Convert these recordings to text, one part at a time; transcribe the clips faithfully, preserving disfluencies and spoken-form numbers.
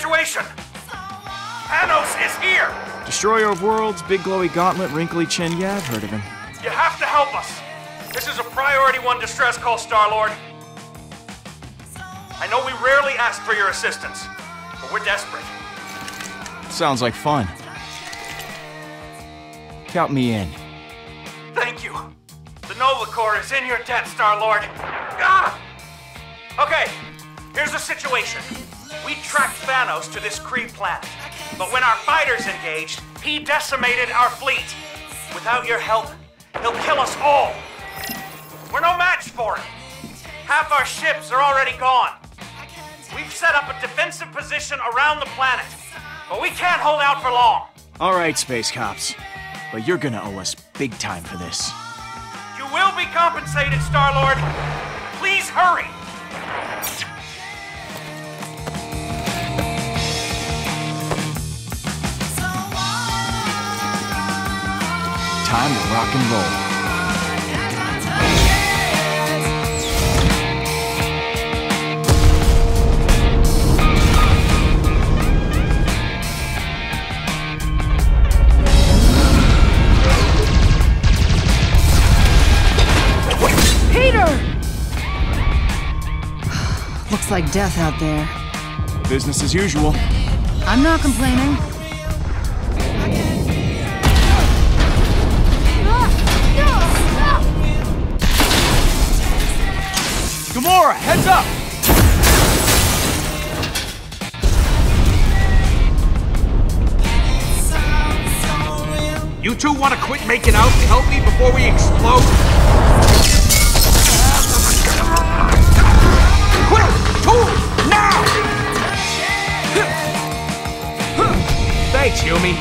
situation? Thanos is here! Destroyer of worlds, big glowy gauntlet, wrinkly chin. Yeah, I've heard of him. You have to help us. This is a priority one distress call, Star-Lord. I know we rarely ask for your assistance, but we're desperate. Sounds like fun. Count me in. Thank you. The Nova Corps is in your debt, Star-Lord. Ah! Okay, here's the situation. We tracked Thanos to this Kree planet, but when our fighters engaged, he decimated our fleet. Without your help, he'll kill us all. We're no match for him. Half our ships are already gone. We've set up a defensive position around the planet, but we can't hold out for long. All right, space cops, but you're gonna owe us big time for this. You will be compensated, Star-Lord. Please hurry. Time to rock and roll. Looks like death out there. Business as usual. I'm not complaining. Gamora, heads up! You two want to quit making out to help me before we explode? Quick! Tools! Now! Thanks, Yumi.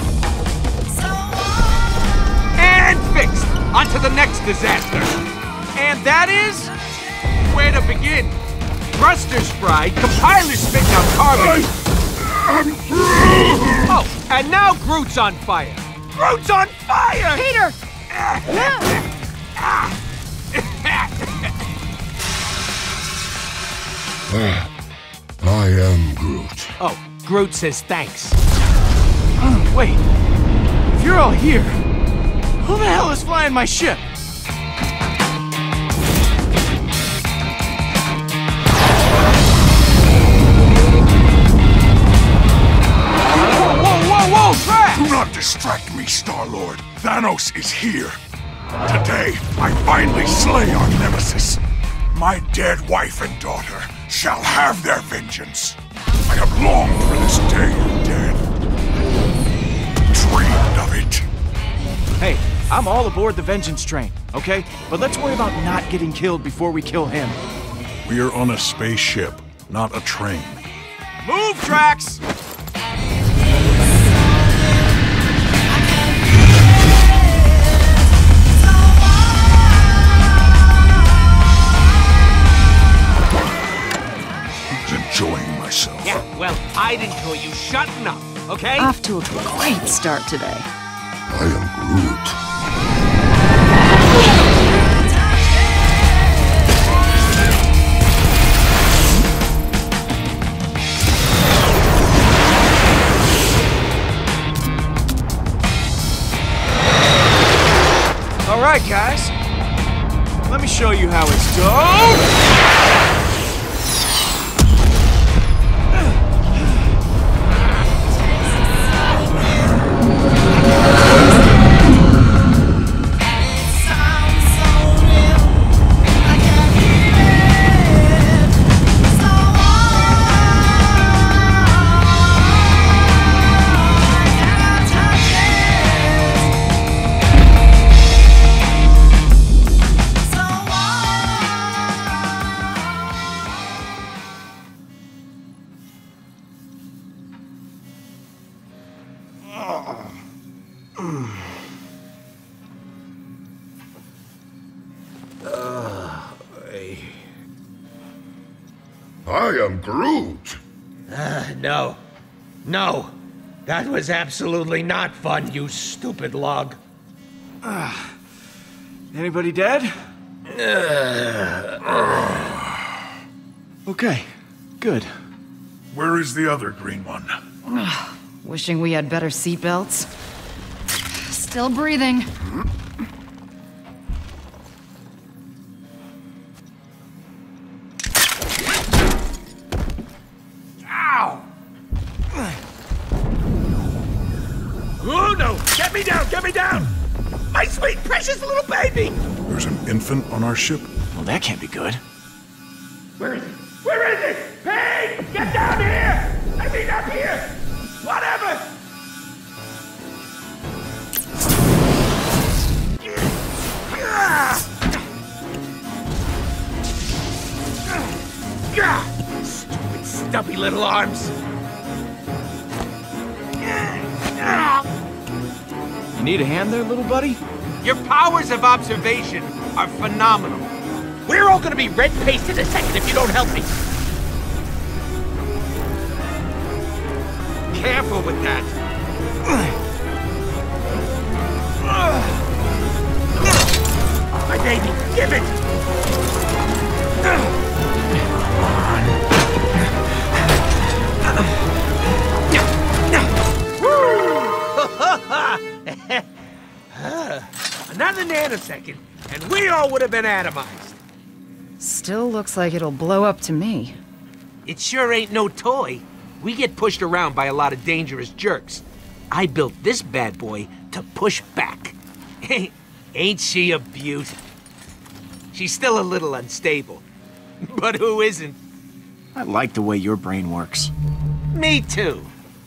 And fixed! On to the next disaster. And that is... where to begin? Thrusters fried, compilers spitting out carbon. Oh, and now Groot's on fire. Groot's on fire! Peter! I am Groot. Oh, Groot says thanks. Oh, wait. If you're all here, who the hell is flying my ship? Do not distract me, Star-Lord. Thanos is here. Today, I finally slay our nemesis. My dead wife and daughter shall have their vengeance. I have longed for this day, dead. Dreamed of it. Hey, I'm all aboard the vengeance train, okay? But let's worry about not getting killed before we kill him. We're on a spaceship, not a train. Move, Drax! Enjoying myself. Yeah, well, I'd enjoy you shutting up, okay? Off to a great start today. I am Groot. All right, guys. Let me show you how it's done. I am Groot. Uh, no. No. That was absolutely not fun, you stupid log. Ah. Anybody dead? Okay, good. Where is the other green one? Wishing we had better seatbelts. Still breathing. Ow! Oh no! Get me down! Get me down! My sweet, precious little baby! There's an infant on our ship? Well, that can't be good. Where is it? Where is it? Hey! Get down here! I mean up here! Whatever! Stupid, stubby little arms! You need a hand there, little buddy? Your powers of observation are phenomenal. We're all gonna be red-faced in a second if you don't help me. Careful with that. My baby, give it! Another nanosecond, and we all would have been atomized. Still looks like it'll blow up to me. It sure ain't no toy. We get pushed around by a lot of dangerous jerks. I built this bad boy to push back. Ain't she a beaut? She's still a little unstable. But who isn't? I like the way your brain works. Me too.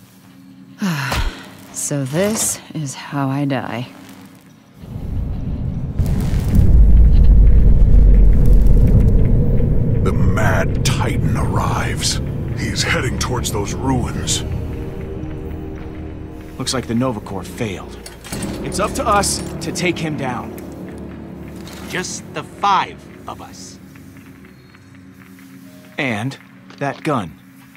So this is how I die. The Mad Titan arrives. He's heading towards those ruins. Looks like the Nova Corps failed. It's up to us to take him down. Just the five of us. And that gun.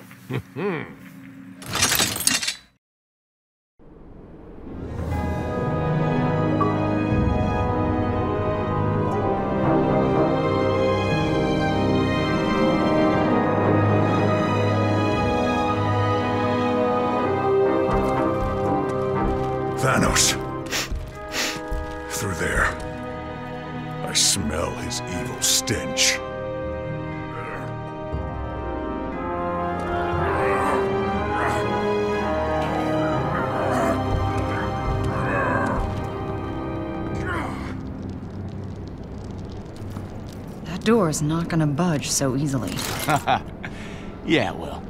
Thanos. Through there. I smell his evil stench. That door is not gonna budge so easily. Yeah, it will.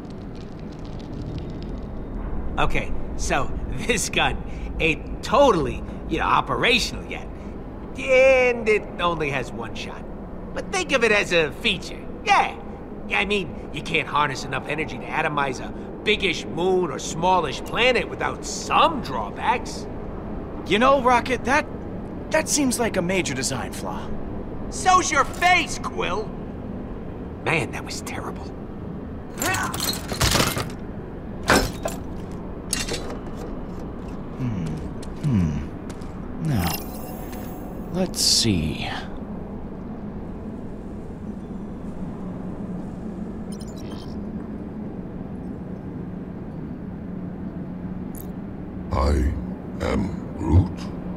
Okay, so this gun ain't totally, you know, operational yet. And it only has one shot. But think of it as a feature. Yeah. Yeah, I mean, you can't harness enough energy to atomize a biggish moon or smallish planet without some drawbacks. You know, Rocket, that... that seems like a major design flaw. So's your face, Quill! Man, that was terrible. Now, let's see. I am Groot?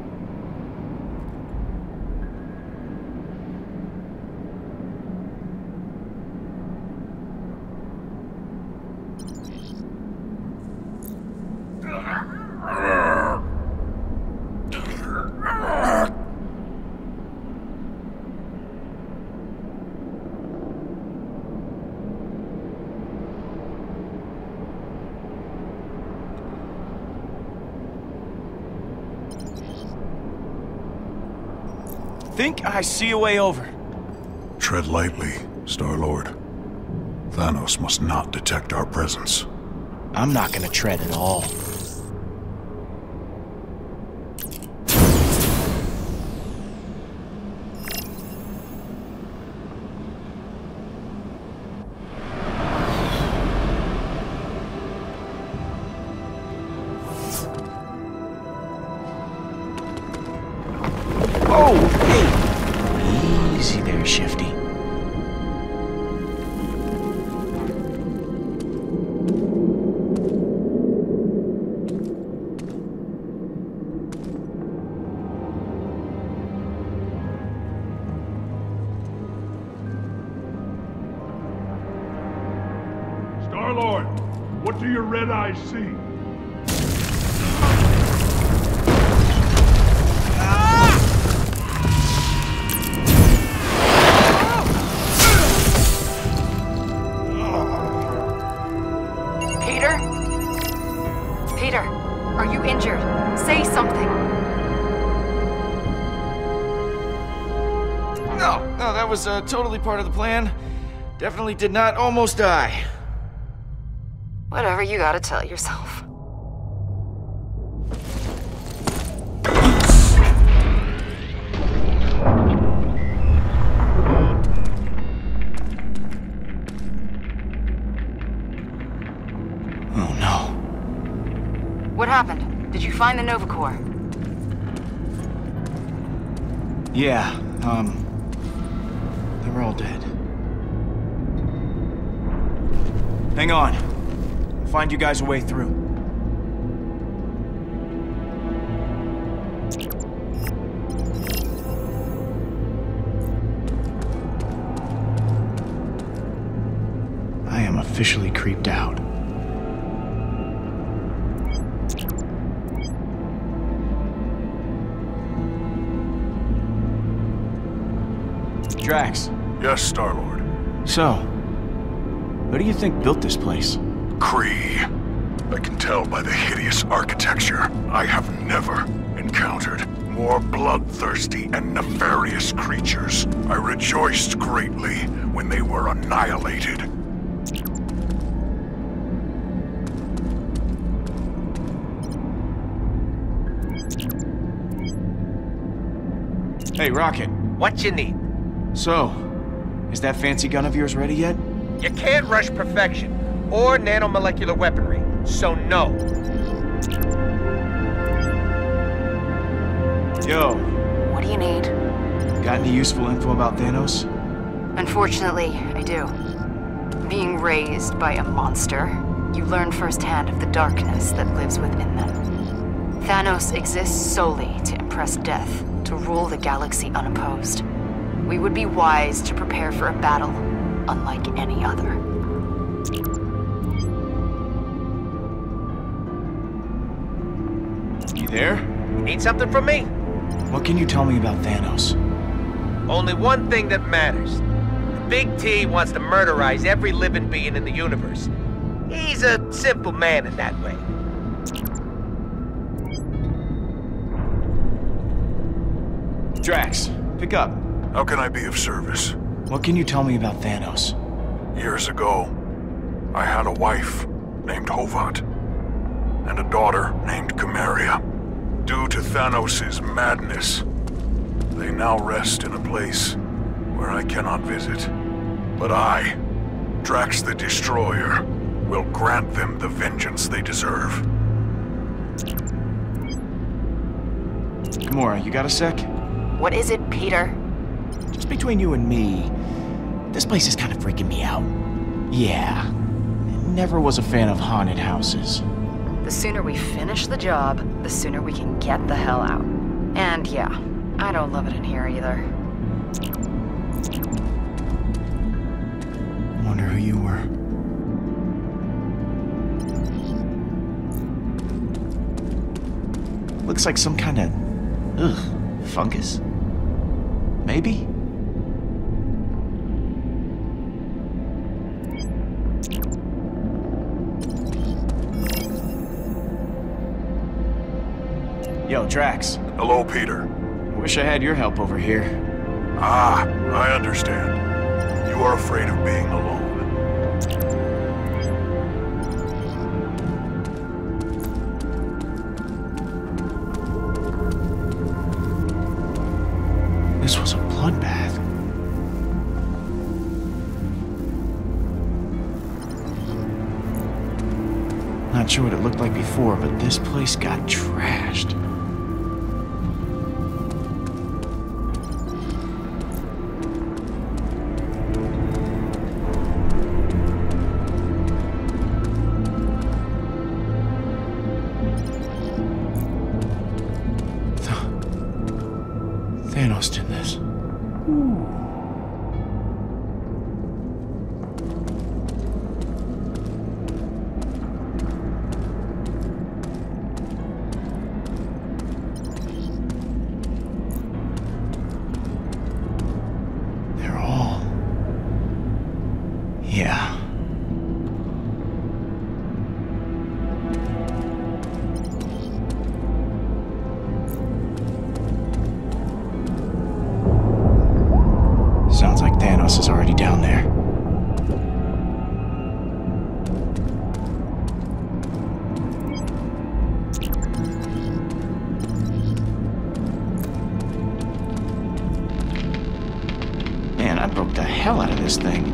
Think I see a way over. Tread lightly, Star-Lord. Thanos must not detect our presence. I'm not gonna tread at all. Oh, hey! Easy there, Shifty. that I see. Peter? Peter, are you injured? Say something. No, no, that was uh, totally part of the plan. Definitely did not almost die. Whatever you gotta tell yourself. Oh no. What happened? Did you find the Nova Core? Yeah, um... they were all dead. Hang on. I'll find you guys a way through. I am officially creeped out. Drax. Yes, Star-Lord. So, who do you think built this place? Kree. I can tell by the hideous architecture. I have never encountered more bloodthirsty and nefarious creatures. I rejoiced greatly when they were annihilated. Hey, Rocket. What you need? So, is that fancy gun of yours ready yet? You can't rush perfection, or nanomolecular weaponry, so no. Yo, What do you need? got any useful info about Thanos? Unfortunately, I do. Being raised by a monster, you learn firsthand of the darkness that lives within them. Thanos exists solely to impress death, to rule the galaxy unopposed. We would be wise to prepare for a battle unlike any other. You there? Need something from me? What can you tell me about Thanos? Only one thing that matters. The Big T wants to murderize every living being in the universe. He's a simple man in that way. Drax, pick up. How can I be of service? What can you tell me about Thanos? Years ago, I had a wife named Hovat, and a daughter named Chimeria. Due to Thanos' madness, they now rest in a place where I cannot visit. But I, Drax the Destroyer, will grant them the vengeance they deserve. Gamora, you got a sec? What is it, Peter? Just between you and me, this place is kind of freaking me out. Yeah, never was a fan of haunted houses. The sooner we finish the job, the sooner we can get the hell out. And yeah, I don't love it in here either. Wonder who you were. Looks like some kind of, ugh, fungus? Maybe? Yo, Drax. Hello, Peter. Wish I had your help over here. Ah, I understand. You are afraid of being alone. This was a bloodbath. Not sure what it looked like before, but this place got trashed. Thanos did this. hell out of this thing.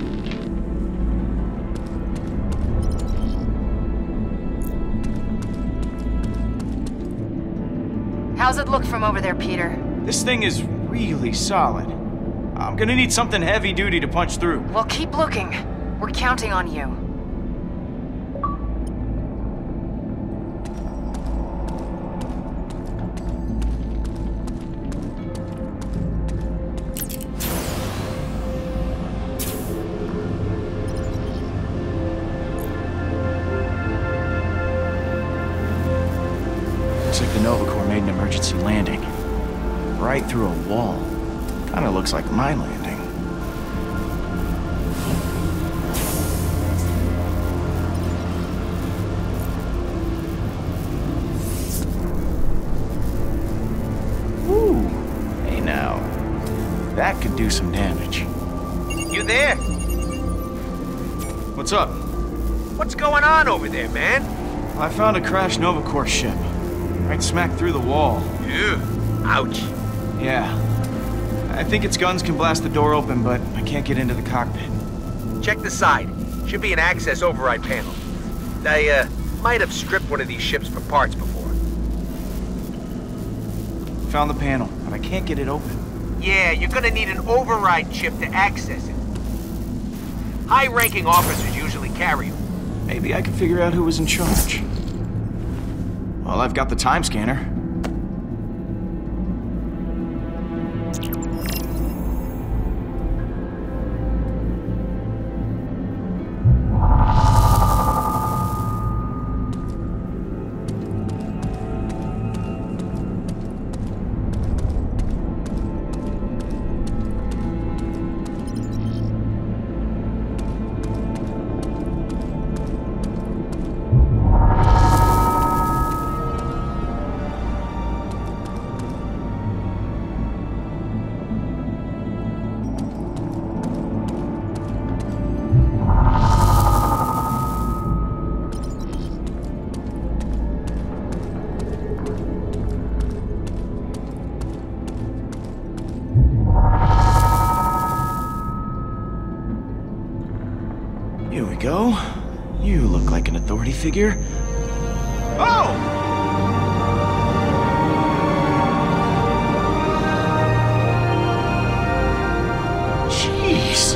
How's it look from over there, Peter? This thing is really solid. I'm gonna need something heavy-duty to punch through. Well, keep looking. We're counting on you. Looks like the Nova Corps made an emergency landing. Right through a wall. Kinda looks like my landing. Ooh. Hey now. That could do some damage. You there? What's up? What's going on over there, man? I found a crashed Nova Corps ship. Right smack through the wall. Ew. Ouch. Yeah. I think its guns can blast the door open, but I can't get into the cockpit. Check the side. Should be an access override panel. I, uh, might have stripped one of these ships for parts before. Found the panel, but I can't get it open. Yeah, you're gonna need an override chip to access it. High-ranking officers usually carry them. Maybe I can figure out who was in charge. Well, I've got the time scanner. Here we go. You look like an authority figure. Oh! Jeez.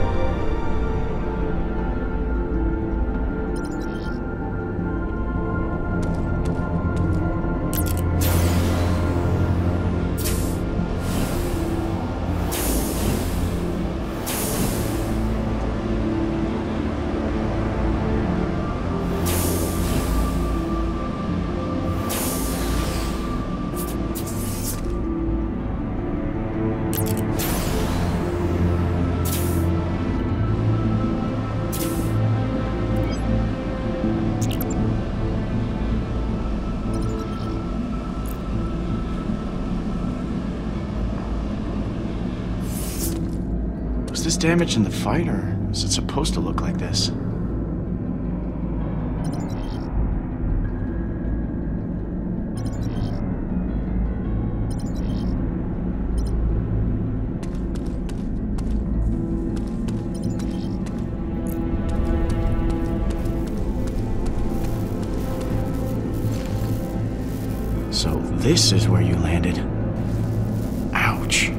Was this damage in the fight, or is it supposed to look like this? So this is where you landed. Ouch.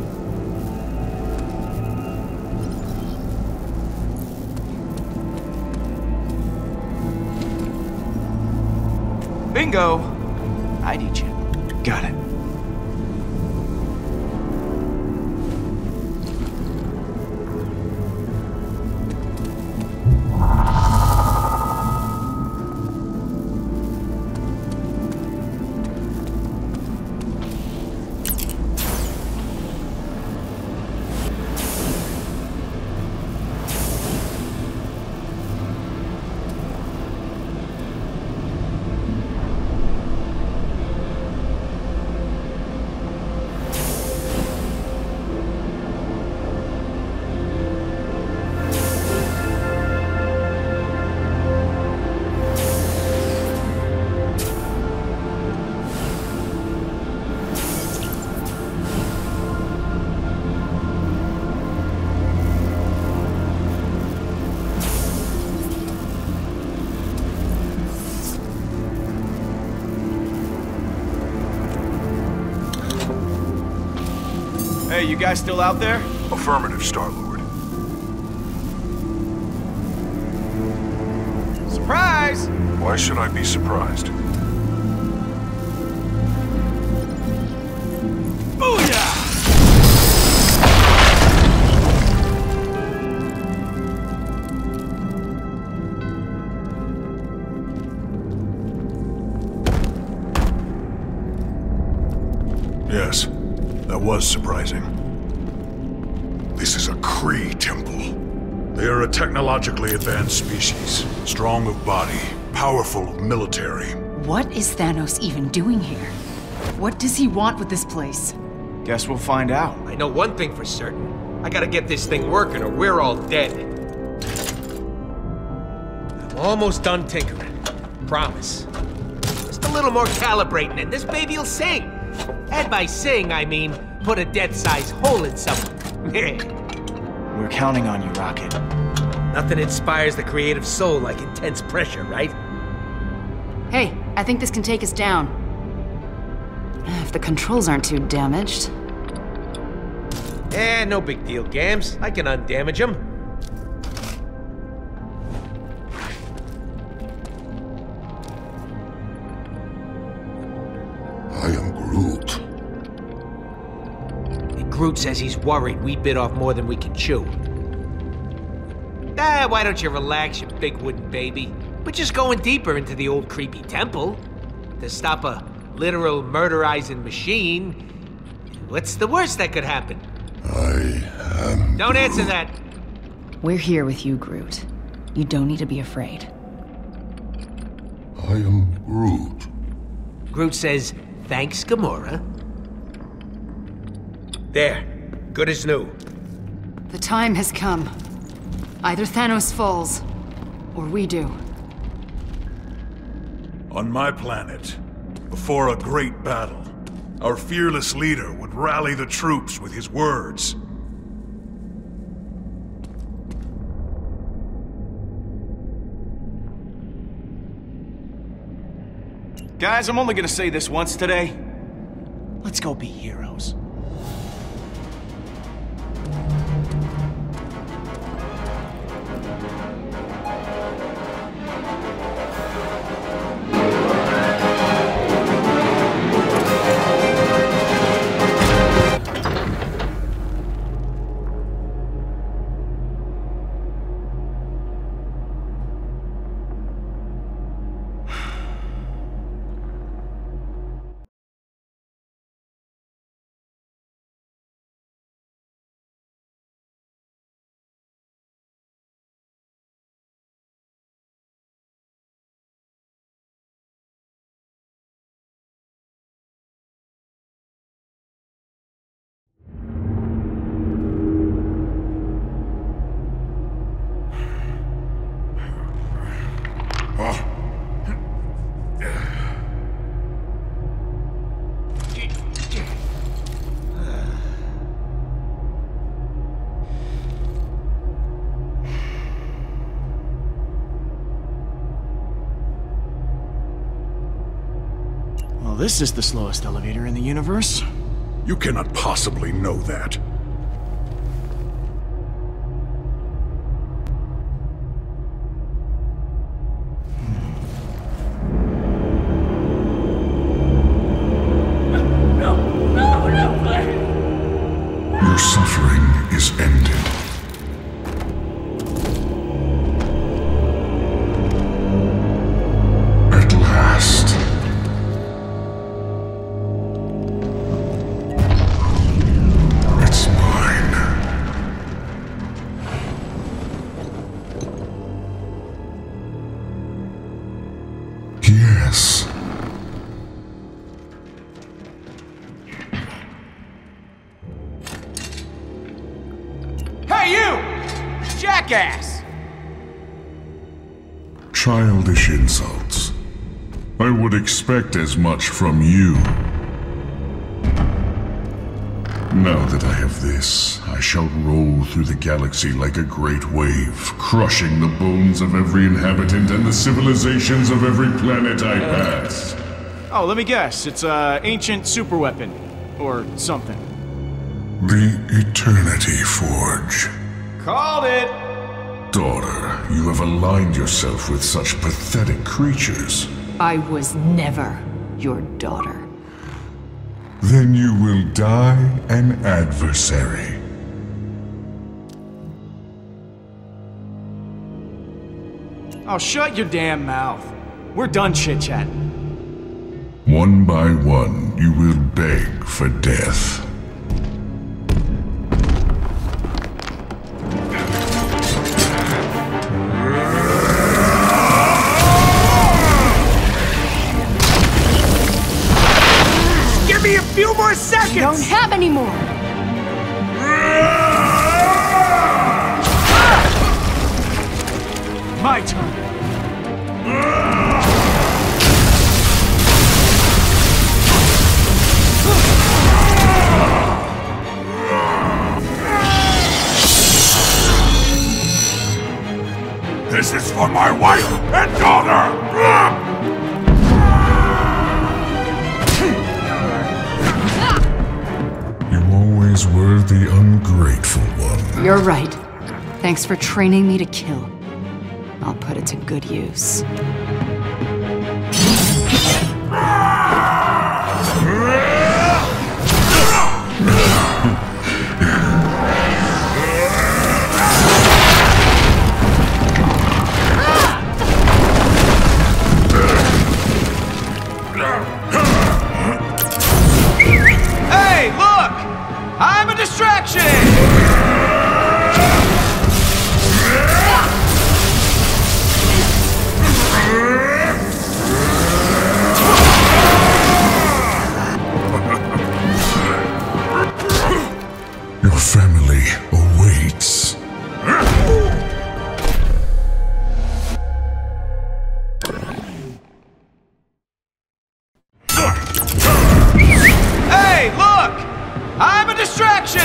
Bingo! I need you. Got it. Hey, you guys still out there? Affirmative, Star-Lord. Surprise! Why should I be surprised? Booyah! Yes, that was surprising. This is a Kree temple. They are a technologically advanced species, strong of body, powerful of military. What is Thanos even doing here? What does he want with this place? Guess we'll find out. I know one thing for certain. I gotta get this thing working or we're all dead. I'm almost done tinkering. Promise. Just a little more calibrating and this baby'll sing. And by sing, I mean put a death-sized hole in someone. We're counting on you, Rocket. Nothing inspires the creative soul like intense pressure, right? Hey, I think this can take us down. If the controls aren't too damaged. Eh, no big deal, Gams. I can undamage them. I am Groot. And Groot says he's worried we bit off more than we can chew. Ah, why don't you relax, you big wooden baby? We're just going deeper into the old creepy temple. To stop a literal murderizing machine. What's the worst that could happen? I am... Don't answer that. We're here with you, Groot. You don't need to be afraid. I am Groot. Groot says, thanks, Gamora. There. Good as new. The time has come. Either Thanos falls, or we do. On my planet, before a great battle, our fearless leader would rally the troops with his words. Guys, I'm only gonna say this once today. Let's go be heroes. Well, this is the slowest elevator in the universe. You cannot possibly know that. Your suffering is ended. At last. It's mine. Yes. Hey, you! Jackass! Childish insults. I would expect as much from you. Now that I have this, I shall roll through the galaxy like a great wave, crushing the bones of every inhabitant and the civilizations of every planet I pass. Oh, let me guess. It's a ancient superweapon. Or something. The Eternity Forge. Called it! Daughter, you have aligned yourself with such pathetic creatures. I was never your daughter. Then you will die an adversary. Oh, shut your damn mouth. We're done chit-chatting. One by one, you will beg for death. Give me a few more seconds! You don't have any more! My turn. This is for my wife and daughter! You always were the ungrateful one. You're right. Thanks for training me to kill. I'll put it to good use. Hey, look! I'm a distraction! Your family awaits. Hey, look! I'm a distraction!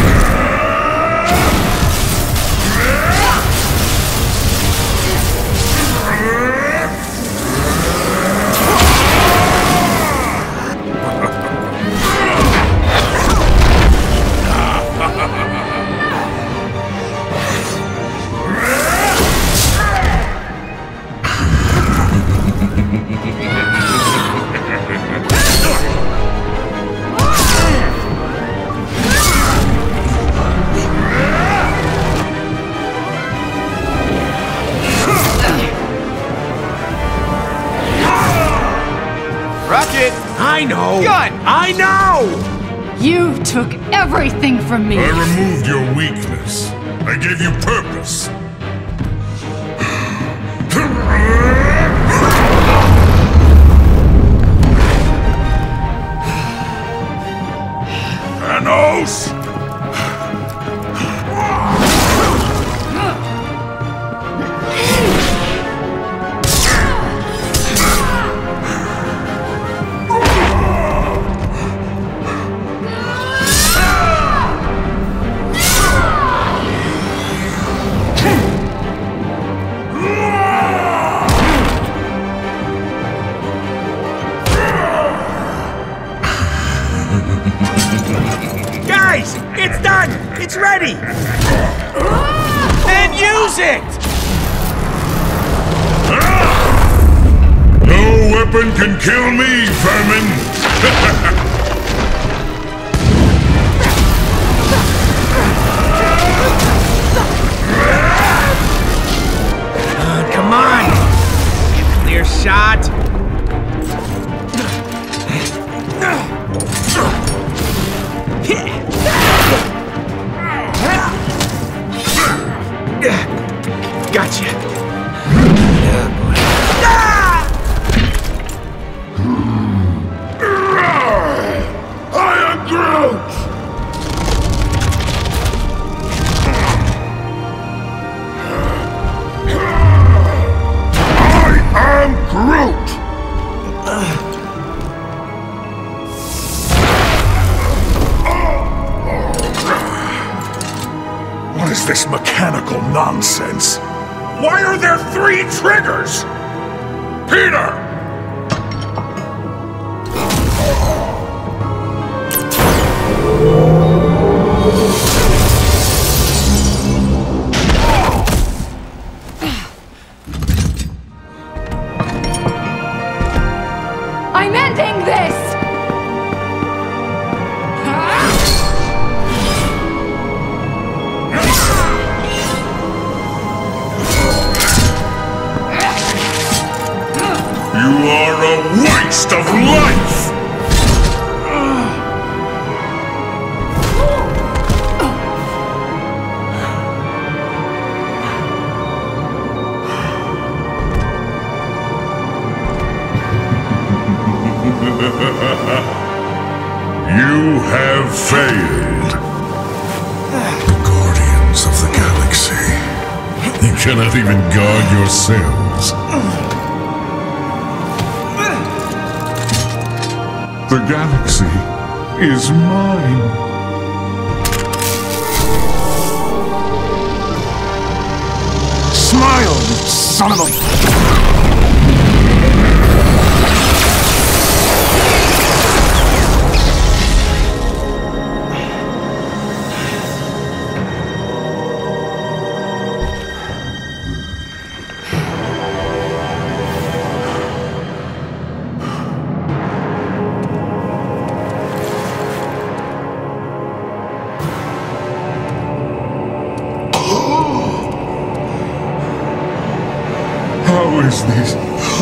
Rocket! I know! Gun! I know! You took everything from me! I removed your weakness. I gave you purpose. Thanos! Guys! It's done! It's ready! Then use it! No weapon can kill me, vermin! Uh, come on! Clear shot! Gotcha! Oh, boy. I am Groot! I am Groot! What is this mechanical nonsense? Why are there three triggers? Peter! You are a waste of life! You have failed. The Guardians of the Galaxy. You cannot even guard yourselves. The galaxy is mine. Smile, you son of a... How is this?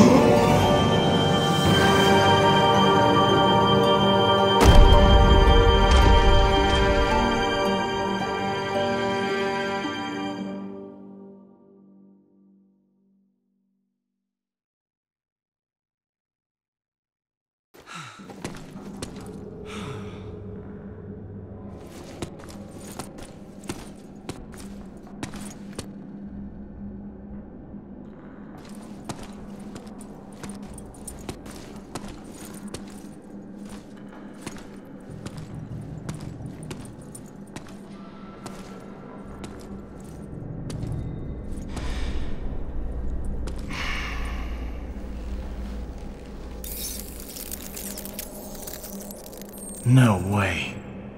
No way.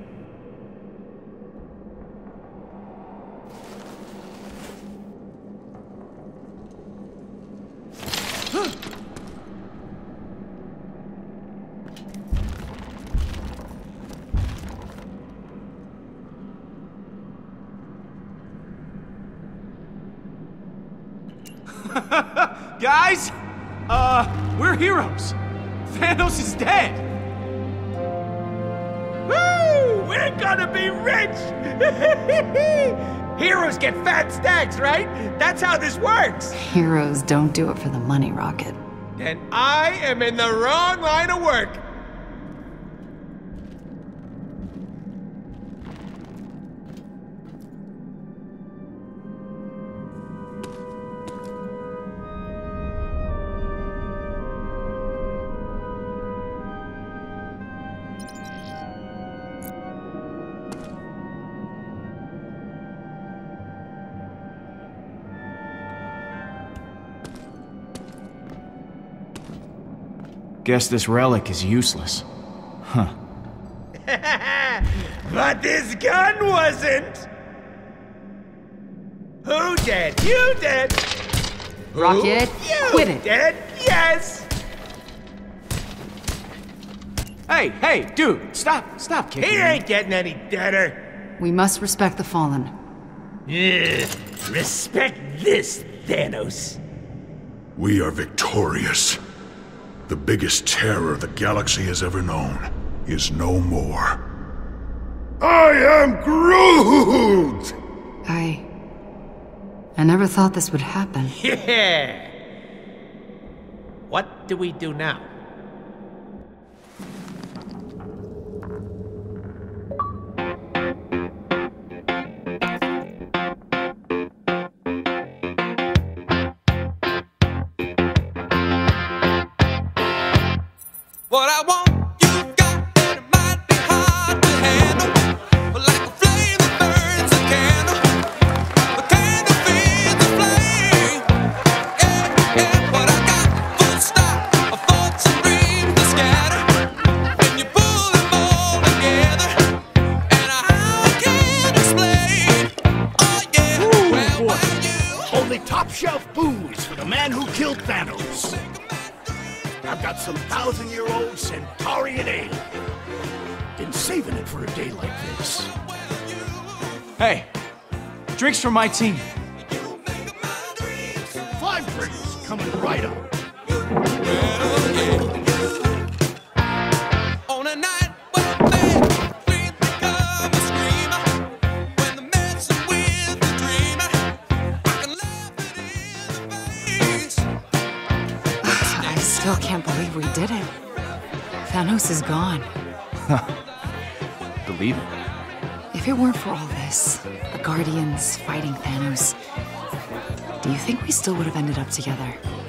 Guys, uh, we're heroes. Thanos is dead. Woo! We're gonna be rich! Heroes get fat stacks, right? That's how this works. Heroes don't do it for the money, Rocket. Then I am in the wrong line of work. Guess this relic is useless. Huh. But this gun wasn't! Who did? You did! Rocket, You quit it. did? Yes! Hey, hey, dude, stop, stop kicking He me. ain't getting any deader. We must respect the fallen. Yeah, respect this, Thanos. We are victorious. The biggest terror the galaxy has ever known is no more. I am Groot! I... I never thought this would happen. Yeah! What do we do now? What I want, you got, and it might be hard to handle. But like a flame that burns a candle, the candle feeds the flame. Yeah, yeah, what I got, full stop, of thoughts and dreams to scatter. And you pull them all together, and I can't explain. Oh yeah, well, well, you. Only top shelf booze for the man who killed Thanos. I've got some thousand-year-old Centaurian ale. Been saving it for a day like this. Hey, drinks for my team. Five drinks coming right up. When still can't believe we did it. Thanos is gone. Believe it. If it weren't for all this, the Guardians fighting Thanos, do you think we still would have ended up together?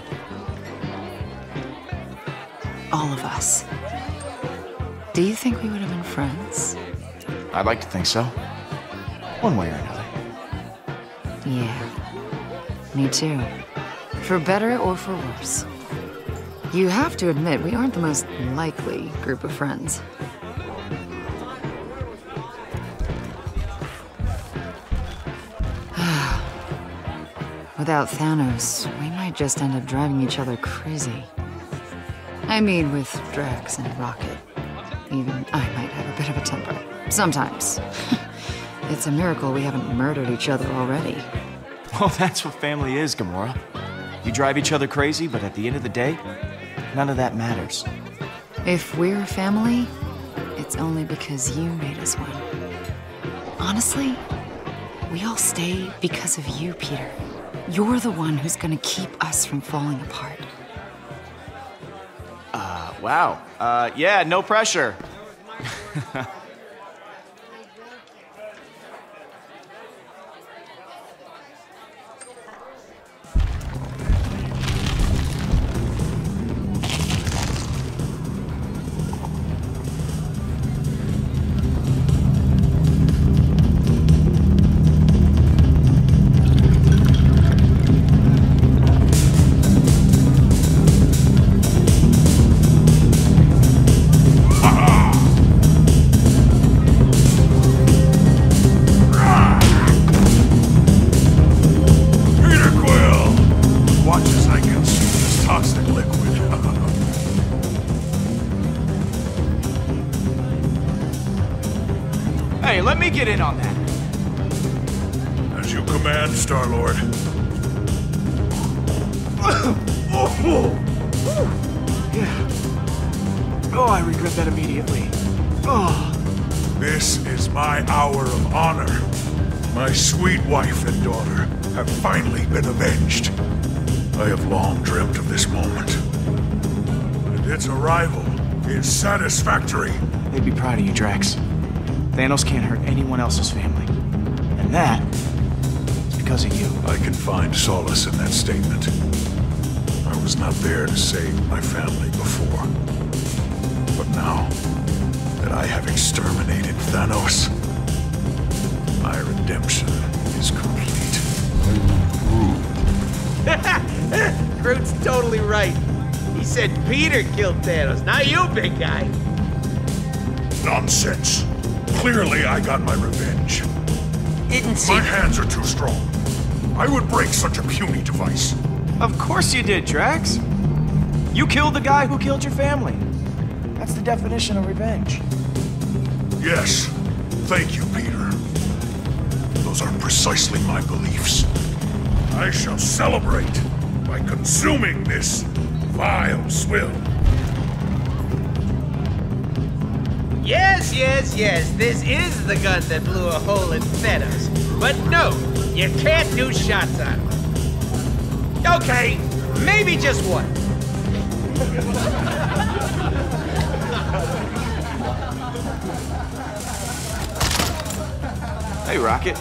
All of us. Do you think we would have been friends? I'd like to think so. One way or another. Yeah. Me too. For better or for worse. You have to admit, we aren't the most likely group of friends. Without Thanos, we might just end up driving each other crazy. I mean, with Drax and Rocket. Even I might have a bit of a temper. Sometimes. It's a miracle we haven't murdered each other already. Well, that's what family is, Gamora. You drive each other crazy, but at the end of the day, none of that matters. If we're a family, it's only because you made us one. Honestly, we all stay because of you, Peter. You're the one who's gonna keep us from falling apart. Uh, wow. Uh, yeah, no pressure. Hey, let me get in on that. As you command, Star-Lord. Yeah. Oh, I regret that immediately. Oh. This is my hour of honor. My sweet wife and daughter have finally been avenged. I have long dreamt of this moment. And its arrival is satisfactory. They'd be proud of you, Drax. Thanos can't hurt anyone else's family. And that is because of you. I can find solace in that statement. I was not there to save my family before. But now that I have exterminated Thanos, my redemption is complete. Groot's totally right. He said Peter killed Thanos, not you, big guy. Nonsense. Clearly, I got my revenge. Didn't see. My hands are too strong. I would break such a puny device. Of course you did, Drax. You killed the guy who killed your family. That's the definition of revenge. Yes. Thank you, Peter. Those are precisely my beliefs. I shall celebrate by consuming this vile swill. Yes, yes, yes, this is the gun that blew a hole in Thanos. But no, you can't do shots on it. Okay, maybe just one. Hey, Rocket.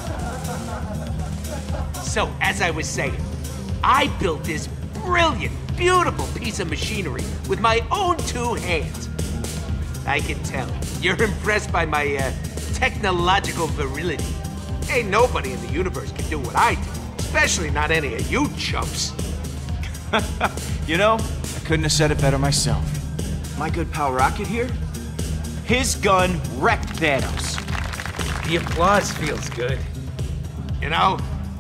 So, as I was saying, I built this brilliant, beautiful piece of machinery with my own two hands. I can tell. You're impressed by my uh, technological virility. Ain't nobody in the universe can do what I do, especially not any of you chumps. You know, I couldn't have said it better myself. My good pal Rocket here, his gun wrecked Thanos. The applause feels good. You know?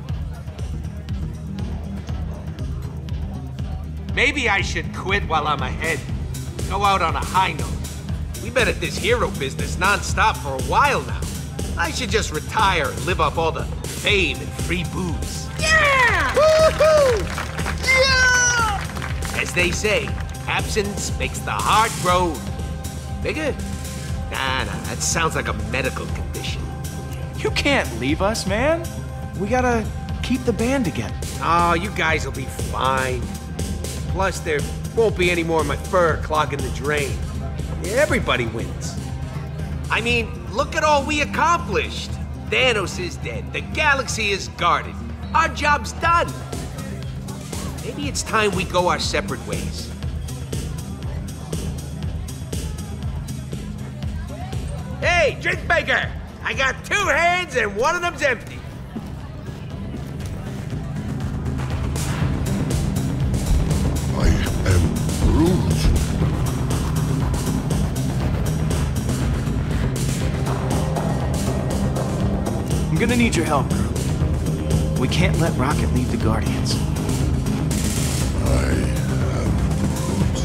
Maybe I should quit while I'm ahead. Go out on a high note. We've been at this hero business non-stop for a while now. I should just retire and live off all the fame and free booze. Yeah! Woohoo! Yeah! As they say, absence makes the heart grow bigger. Nah, nah, that sounds like a medical condition. You can't leave us, man. We gotta keep the band together. Oh, you guys will be fine. Plus, they're Won't be any more of my fur clogging the drain. Everybody wins. I mean, look at all we accomplished. Thanos is dead. The galaxy is guarded. Our job's done. Maybe it's time we go our separate ways. Hey, drink maker! I got two hands and one of them's empty. I am Groot. I'm gonna need your help, Groot. We can't let Rocket leave the Guardians. I am Groot.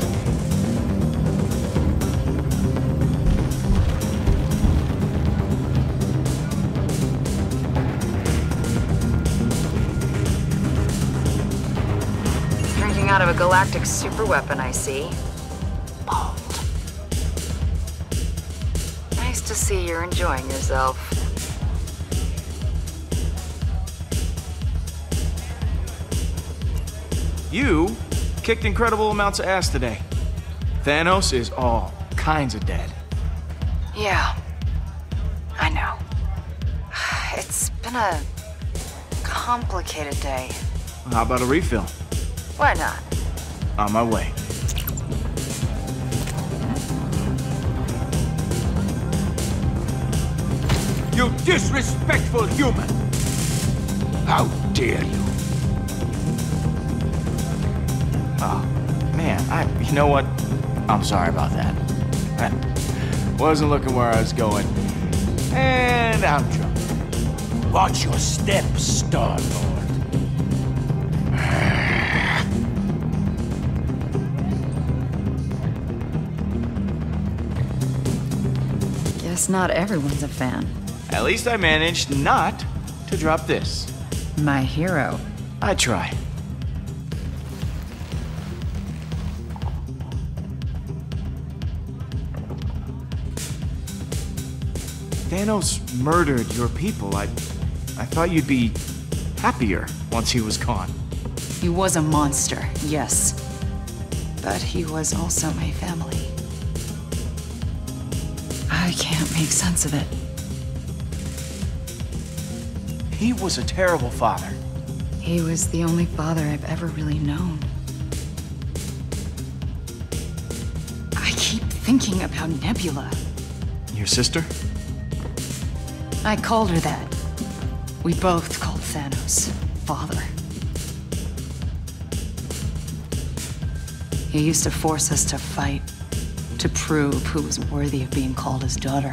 Drinking out of a galactic superweapon, I see. Bold. Nice to see you're enjoying yourself. You kicked incredible amounts of ass today. Thanos is all kinds of dead. Yeah, I know. It's been a complicated day. How about a refill? Why not? On my way. You disrespectful human! How dare you? Oh, man, I, you know what? I'm sorry about that. I wasn't looking where I was going. And I'm drunk. Watch your step, Star-Lord. Guess not everyone's a fan. At least I managed not to drop this. My hero. I try. Thanos murdered your people. I, I thought you'd be happier once he was gone. He was a monster, yes. But he was also my family. I can't make sense of it. He was a terrible father. He was the only father I've ever really known. I keep thinking about Nebula. Your sister? I called her that. We both called Thanos father. He used to force us to fight, to prove who was worthy of being called his daughter.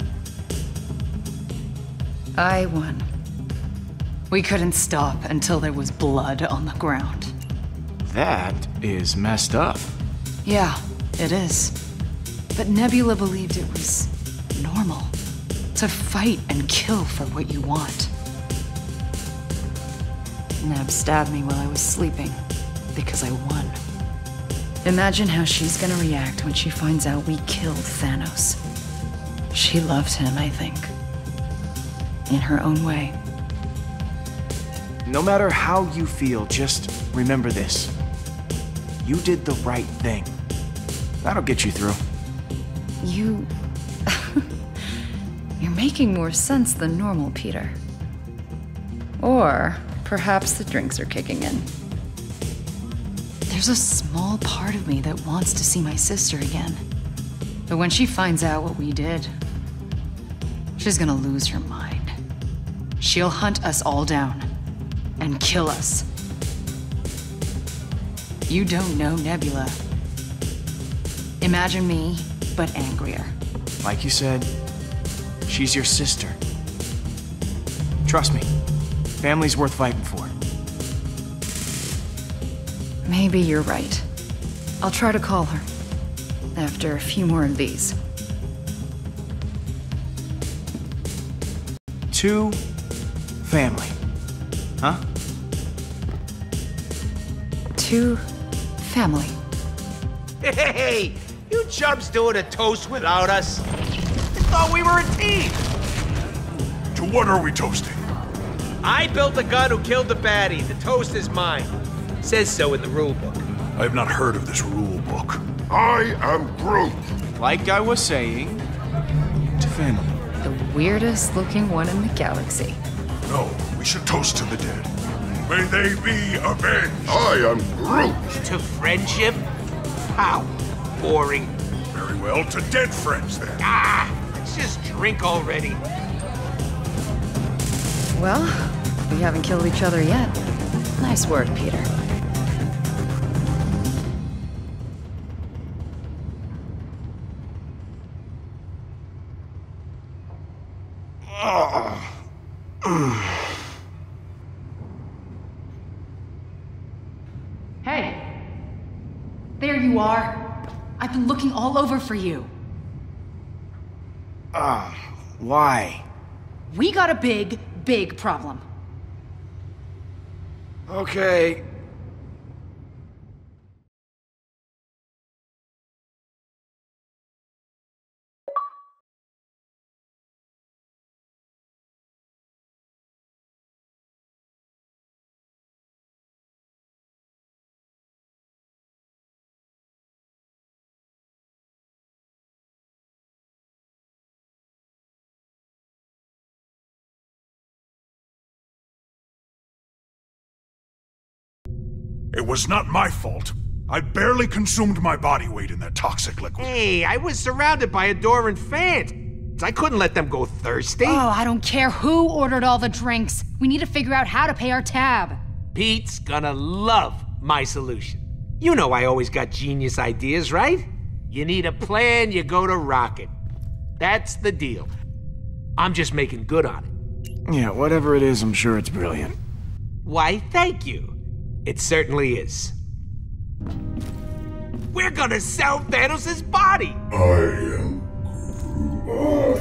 I won. We couldn't stop until there was blood on the ground. That is messed up. Yeah, it is. But Nebula believed it was normal. To fight and kill for what you want. Neb stabbed me while I was sleeping, because I won. Imagine how she's gonna react when she finds out we killed Thanos. She loved him, I think. In her own way. No matter how you feel, just remember this. You did the right thing. That'll get you through. You... You're making more sense than normal, Peter. Or perhaps the drinks are kicking in. There's a small part of me that wants to see my sister again. But when she finds out what we did, she's gonna lose her mind. She'll hunt us all down and kill us. You don't know Nebula. Imagine me, but angrier. Like you said, she's your sister. Trust me, family's worth fighting for. Maybe you're right. I'll try to call her. After a few more of these. To family. Huh? To family. Hey, you chumps doing a toast without us? I thought we were a team. To what are we toasting? I built the gun who killed the baddie. The toast is mine. Says so in the rule book. I have not heard of this rule book. I am Groot. Like I was saying, to family. The weirdest looking one in the galaxy. No, we should toast to the dead. May they be avenged. I am Groot. To friendship? How? Boring. Very well, to dead friends then. Ah! Let's just drink already. Well, we haven't killed each other yet. Nice work, Peter. Hey! There you are. I've been looking all over for you. Ah, uh, why? We got a big, big problem. Okay. It was not my fault. I barely consumed my body weight in that toxic liquid. Hey, I was surrounded by adoring fans. I couldn't let them go thirsty. Oh, I don't care who ordered all the drinks. We need to figure out how to pay our tab. Pete's gonna love my solution. You know I always got genius ideas, right? You need a plan, you go to Rocket. That's the deal. I'm just making good on it. Yeah, whatever it is, I'm sure it's brilliant. Why, thank you. It certainly is. We're gonna sell Thanos' body! I am Groot.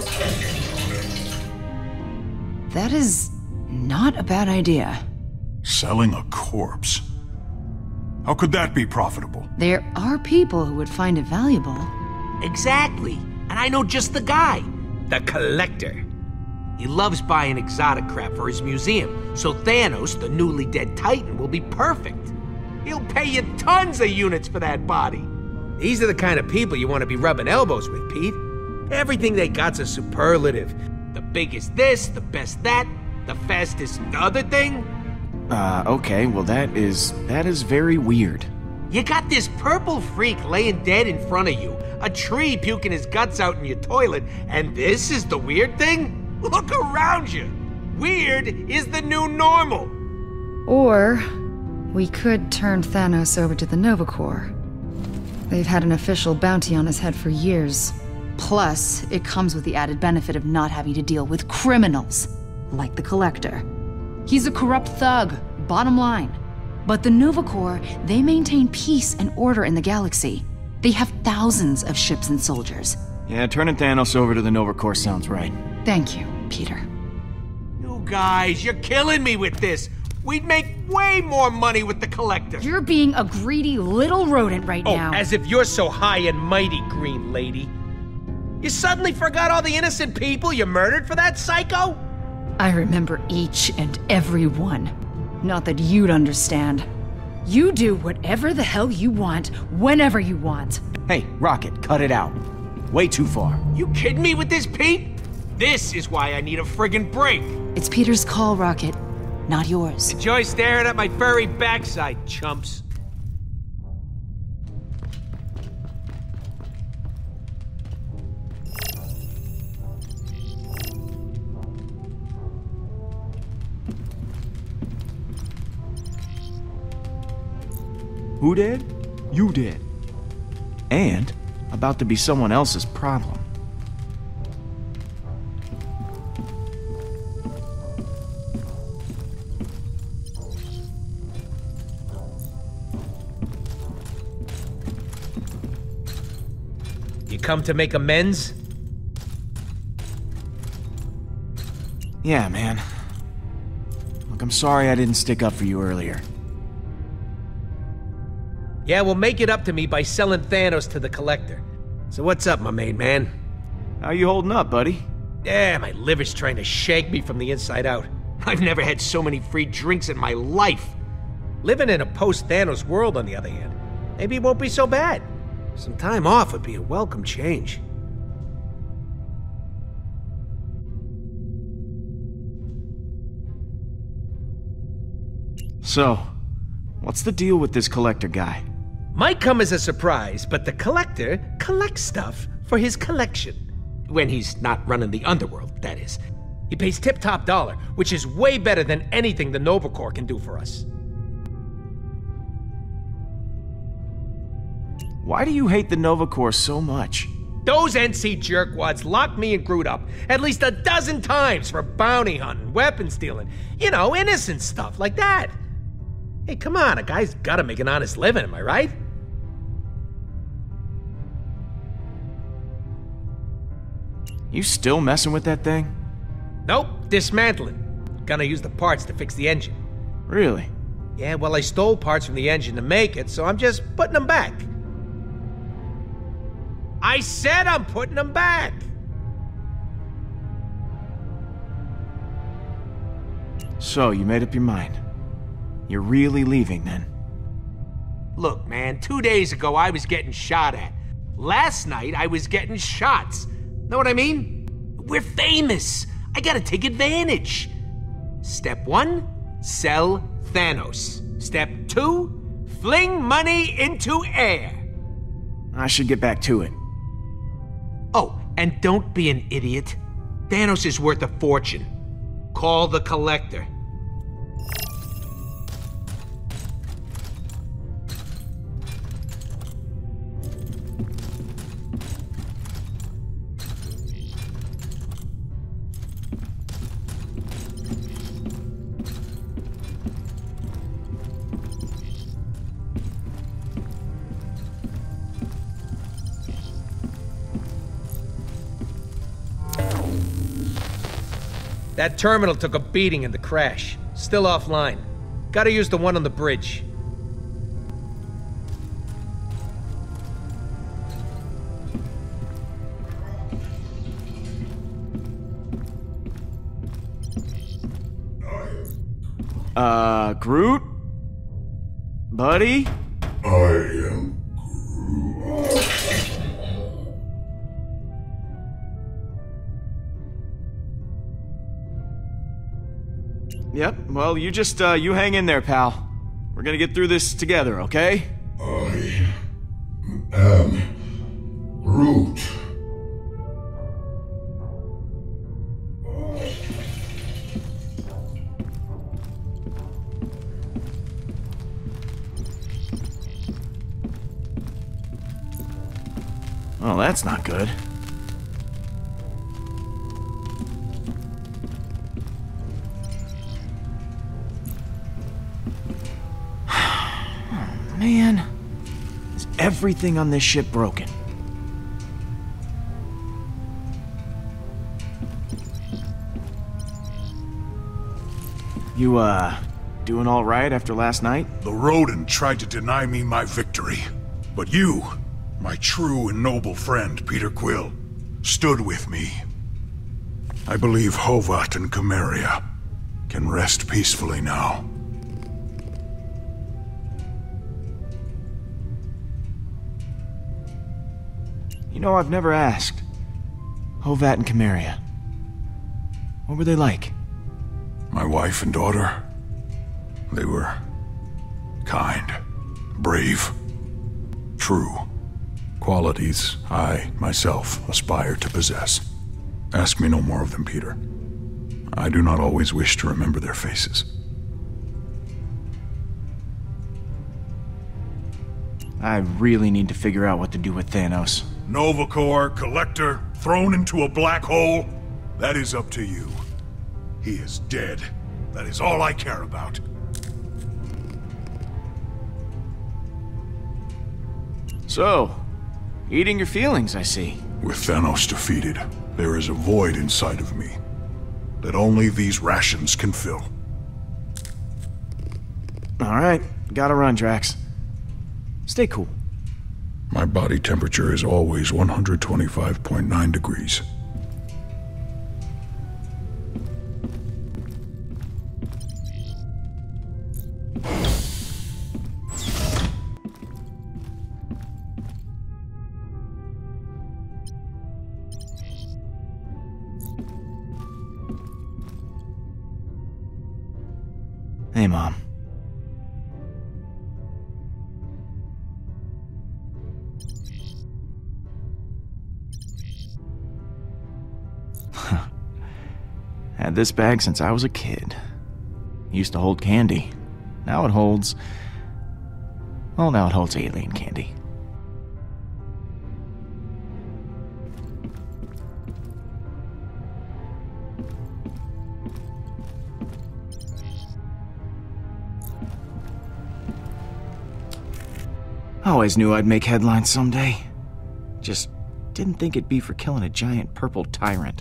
That is not a bad idea. Selling a corpse? How could that be profitable? There are people who would find it valuable. Exactly. And I know just the guy. The Collector. He loves buying exotic crap for his museum, so Thanos, the newly dead Titan, will be perfect. He'll pay you tons of units for that body. These are the kind of people you want to be rubbing elbows with, Pete. Everything they got's a superlative. The biggest this, the best that, the fastest other thing. Uh, okay, well that is, that is very weird. You got this purple freak laying dead in front of you, a tree puking his guts out in your toilet, and this is the weird thing? Look around you. Weird is the new normal. Or we could turn Thanos over to the Nova Corps. They've had an official bounty on his head for years. Plus, it comes with the added benefit of not having to deal with criminals, like the Collector. He's a corrupt thug, bottom line. But the Nova Corps, they maintain peace and order in the galaxy. They have thousands of ships and soldiers. Yeah, turning Thanos over to the Nova Corps sounds right. Thank you, Peter. You guys, you're killing me with this. We'd make way more money with the Collector. You're being a greedy little rodent right oh, now. As if you're so high and mighty, Green Lady. You suddenly forgot all the innocent people you murdered for that psycho? I remember each and every one. Not that you'd understand. You do whatever the hell you want, whenever you want. Hey, Rocket, cut it out. Way too far. You kidding me with this, Pete? This is why I need a friggin' break. It's Peter's call, Rocket, not yours. Enjoy staring at my furry backside, chumps. Who did? You did. And about to be someone else's problem. You come to make amends? Yeah, man. Look, I'm sorry I didn't stick up for you earlier. Yeah, well, make it up to me by selling Thanos to the Collector. So what's up, my main man? How you holding up, buddy? Yeah, my liver's trying to shake me from the inside out. I've never had so many free drinks in my life. Living in a post-Thanos world, on the other hand, maybe it won't be so bad. Some time off would be a welcome change. So, what's the deal with this collector guy? Might come as a surprise, but the collector collects stuff for his collection. When he's not running the underworld, that is. He pays tip-top dollar, which is way better than anything the Nova Corps can do for us. Why do you hate the Nova Corps so much? Those N C jerkwads locked me and Groot up at least a dozen times for bounty hunting, weapon stealing, you know, innocent stuff like that. Hey, come on, a guy's gotta make an honest living, am I right? You still messing with that thing? Nope, dismantling. Gonna use the parts to fix the engine. Really? Yeah, well, I stole parts from the engine to make it, so I'm just putting them back. I said I'm putting them back! So, you made up your mind. You're really leaving, then? Look, man, two days ago I was getting shot at. Last night I was getting shots. Know what I mean? We're famous. I gotta take advantage. Step one, sell Thanos. Step two, fling money into air. I should get back to it. Oh, and don't be an idiot. Thanos is worth a fortune. Call the collector. That terminal took a beating in the crash. Still offline. Gotta use the one on the bridge. Uh, Groot? Buddy? I am Groot. Yep, well, you just, uh, you hang in there, pal. We're gonna get through this together, okay? I am Groot. Oh, that's not good. Man, is everything on this ship broken? You, uh, doing all right after last night? The rodent tried to deny me my victory, but you, my true and noble friend, Peter Quill, stood with me. I believe Hovat and Chimeria can rest peacefully now. You know, I've never asked. Hovat and Chimeria. What were they like? My wife and daughter, they were kind, brave, true. Qualities I, myself, aspire to possess. Ask me no more of them, Peter. I do not always wish to remember their faces. I really need to figure out what to do with Thanos. Nova Corps, Collector, thrown into a black hole? That is up to you. He is dead. That is all I care about. So, eating your feelings, I see. With Thanos defeated, there is a void inside of me that only these rations can fill. Alright, gotta run, Drax. Stay cool. My body temperature is always one hundred twenty-five point nine degrees. Hey, Mom. Had this bag since I was a kid. Used to hold candy. Now it holds... Well, now it holds alien candy. Always knew I'd make headlines someday. Just didn't think it'd be for killing a giant purple tyrant.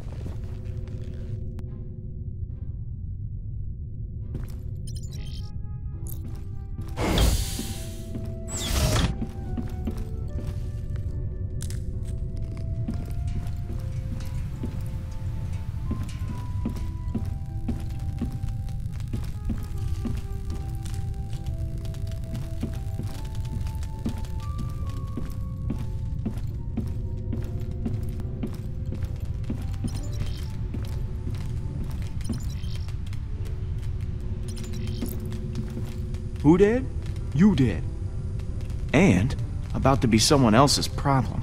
Who did? You did. And about to be someone else's problem.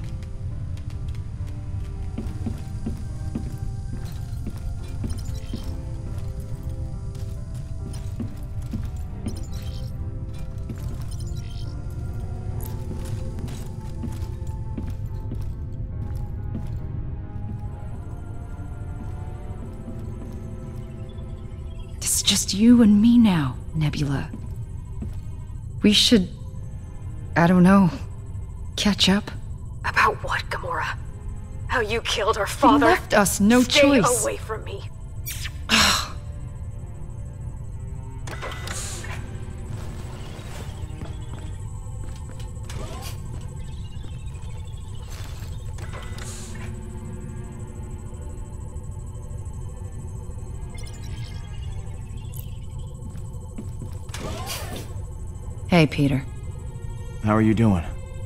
It's just you and me now, Nebula. We should, I don't know, catch up. About what, Gamora? How you killed our He father? left us no Stay choice. away from me. Hey, Peter. How are you doing?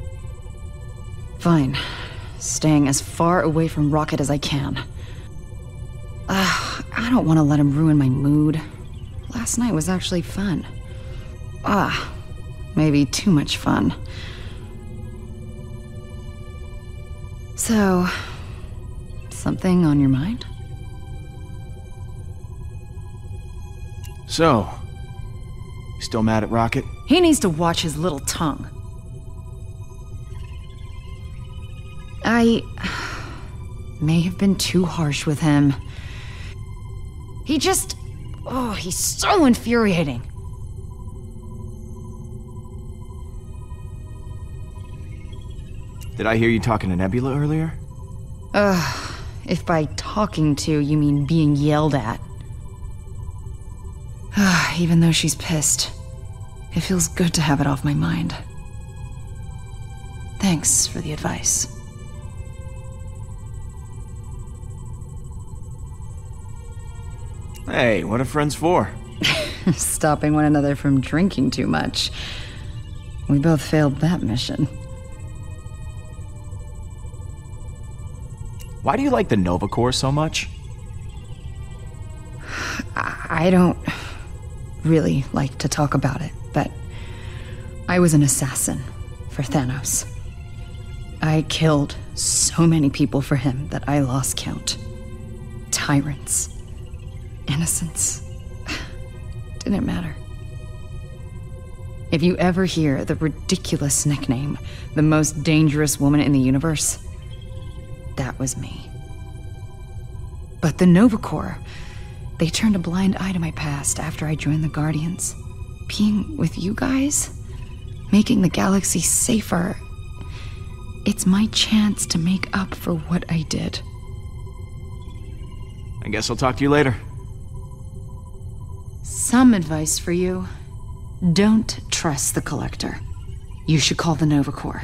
Fine. Staying as far away from Rocket as I can. Ugh, I don't want to let him ruin my mood. Last night was actually fun. Ah, maybe too much fun. So, something on your mind? So, you still mad at Rocket? He needs to watch his little tongue. I may have been too harsh with him. He just... Oh, he's so infuriating. Did I hear you talking to Nebula earlier? Ugh, if by talking to you mean being yelled at. Even though she's pissed, it feels good to have it off my mind. Thanks for the advice. Hey, what are friends for? Stopping one another from drinking too much. We both failed that mission. Why do you like the Nova Corps so much? I don't really like to talk about it, but I was an assassin for Thanos. I killed so many people for him that I lost count. Tyrants. Innocents. Didn't matter. If you ever hear the ridiculous nickname, the most dangerous woman in the universe, that was me. But the Nova Corps, they turned a blind eye to my past after I joined the Guardians. Being with you guys, making the galaxy safer, it's my chance to make up for what I did. I guess I'll talk to you later. Some advice for you. Don't trust the Collector. You should call the Nova Corps.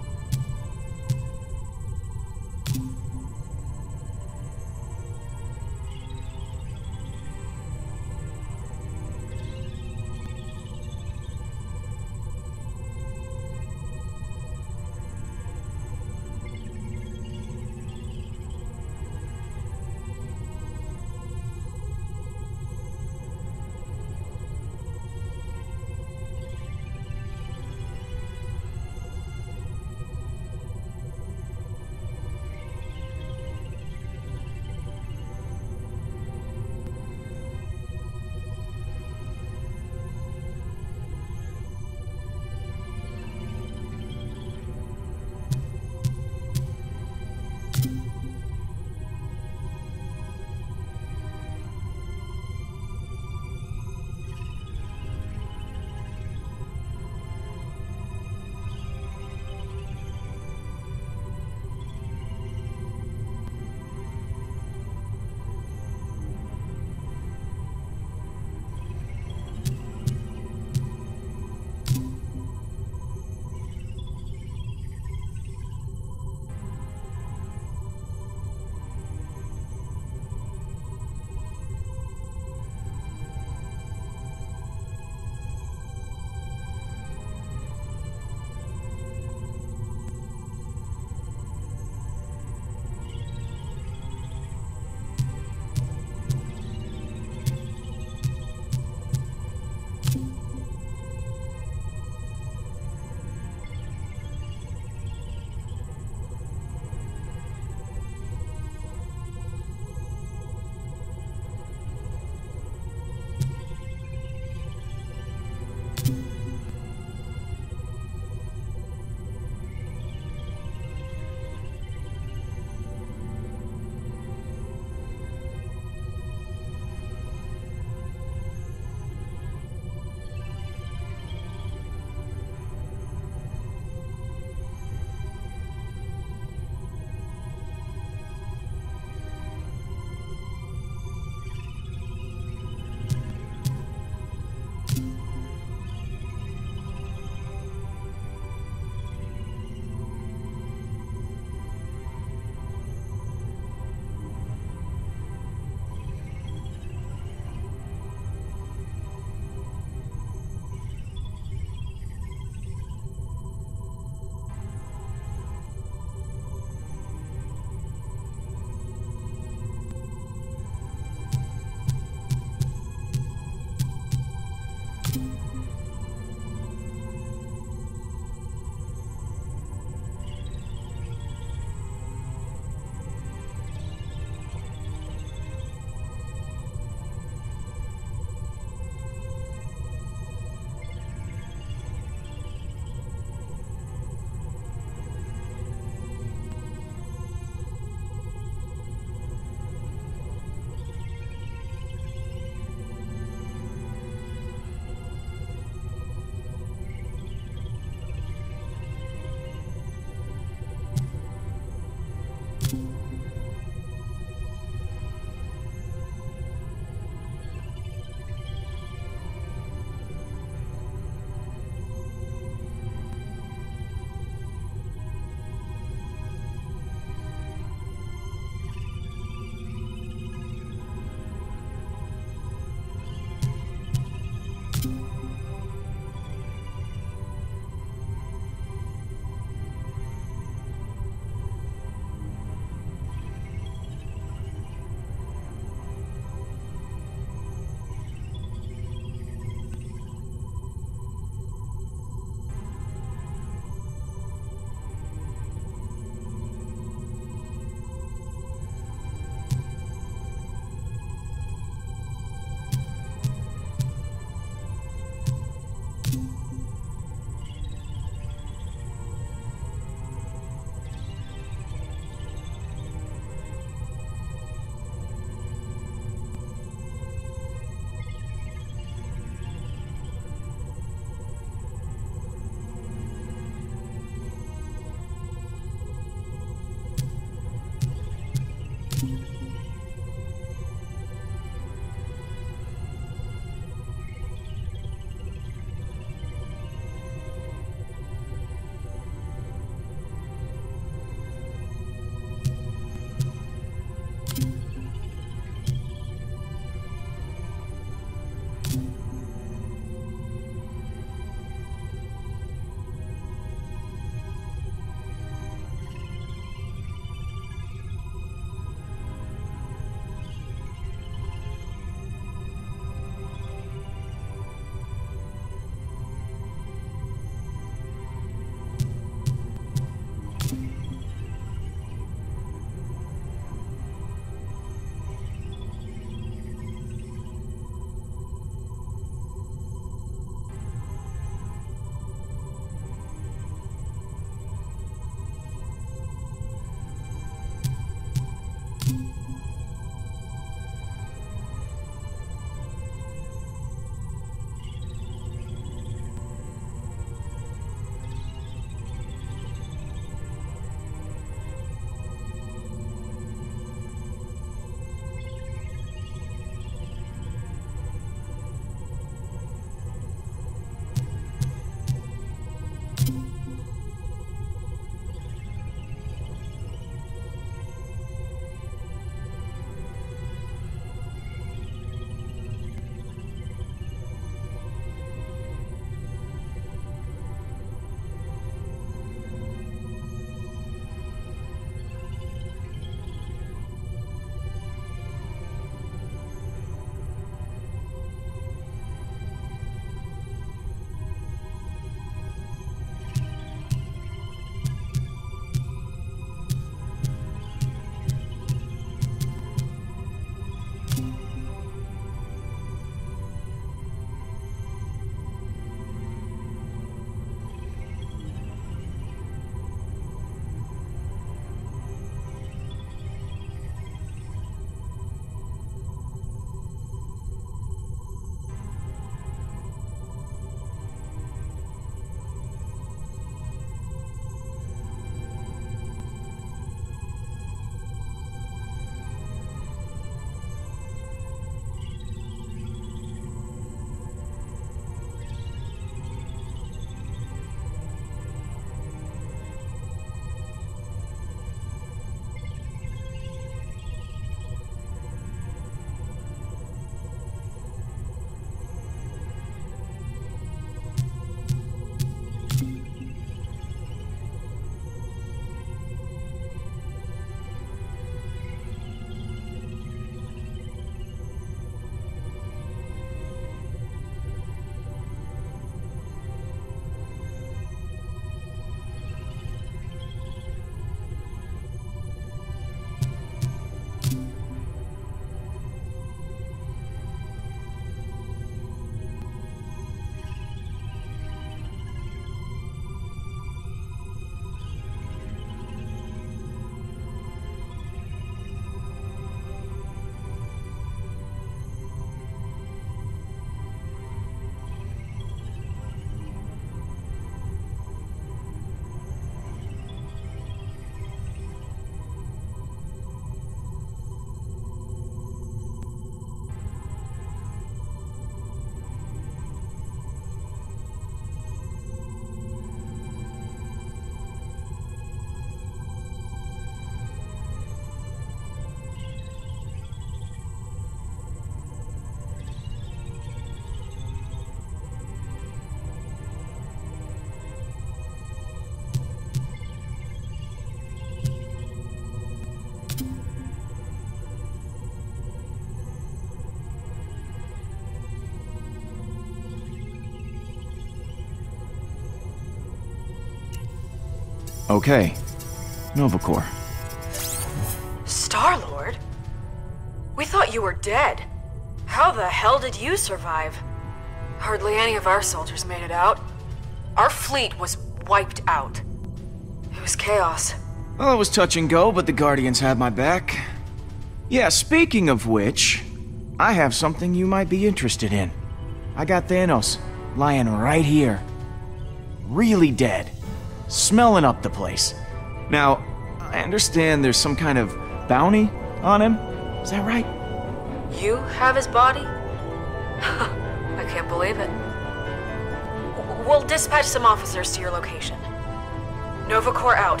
Okay. Nova Corps. Star-Lord? We thought you were dead. How the hell did you survive? Hardly any of our soldiers made it out. Our fleet was wiped out. It was chaos. Well, it was touch and go, but the Guardians had my back. Yeah, speaking of which, I have something you might be interested in. I got Thanos lying right here. Really dead. Smelling up the place. Now, I understand there's some kind of bounty on him. Is that right? You have his body? I can't believe it. We'll dispatch some officers to your location. Nova Corps out.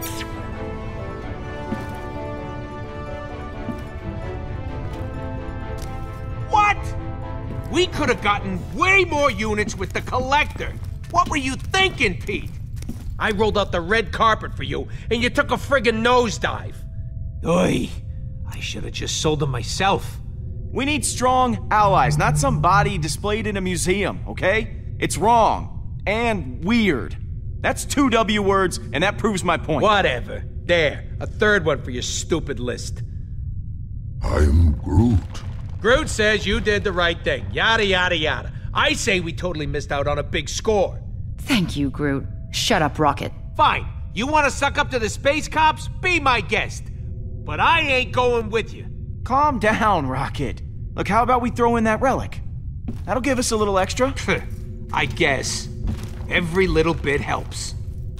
What? We could have gotten way more units with the Collector. What were you thinking, Pete? I rolled out the red carpet for you, and you took a friggin' nosedive. Oy, I should have just sold them myself. We need strong allies, not some body displayed in a museum, okay? It's wrong. And weird. That's two W words, and that proves my point. Whatever. There, a third one for your stupid list. I'm Groot. Groot says you did the right thing. Yada, yada, yada. I say we totally missed out on a big score. Thank you, Groot. Shut up, Rocket. Fine. You want to suck up to the space cops? Be my guest. But I ain't going with you. Calm down, Rocket. Look, how about we throw in that relic? That'll give us a little extra. I guess. Every little bit helps.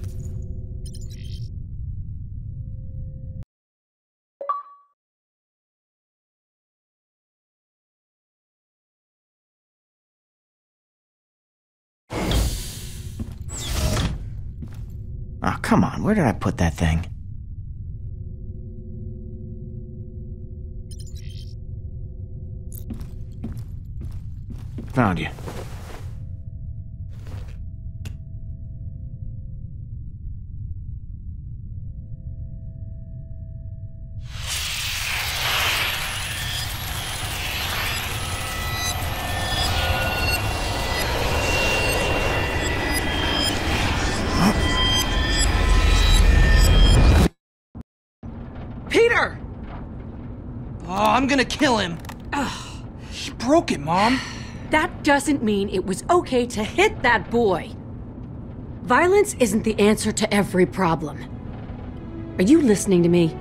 Oh, come on. Where did I put that thing? Found you. Peter! Oh, I'm gonna kill him. He broke it, Mom. That doesn't mean it was okay to hit that boy. Violence isn't the answer to every problem. Are you listening to me?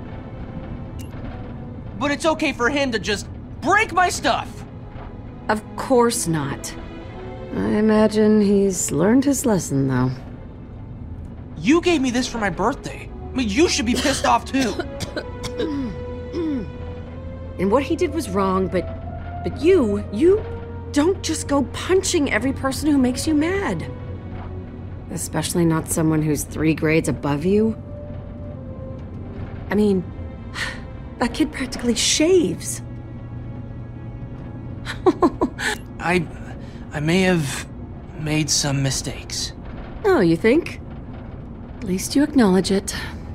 But it's okay for him to just break my stuff. Of course not. I imagine he's learned his lesson, though. You gave me this for my birthday. I mean, you should be pissed off, too. And what he did was wrong, but... But you, you don't just go punching every person who makes you mad. Especially not someone who's three grades above you. I mean, that kid practically shaves. I... I may have made some mistakes. Oh, you think? At least you acknowledge it.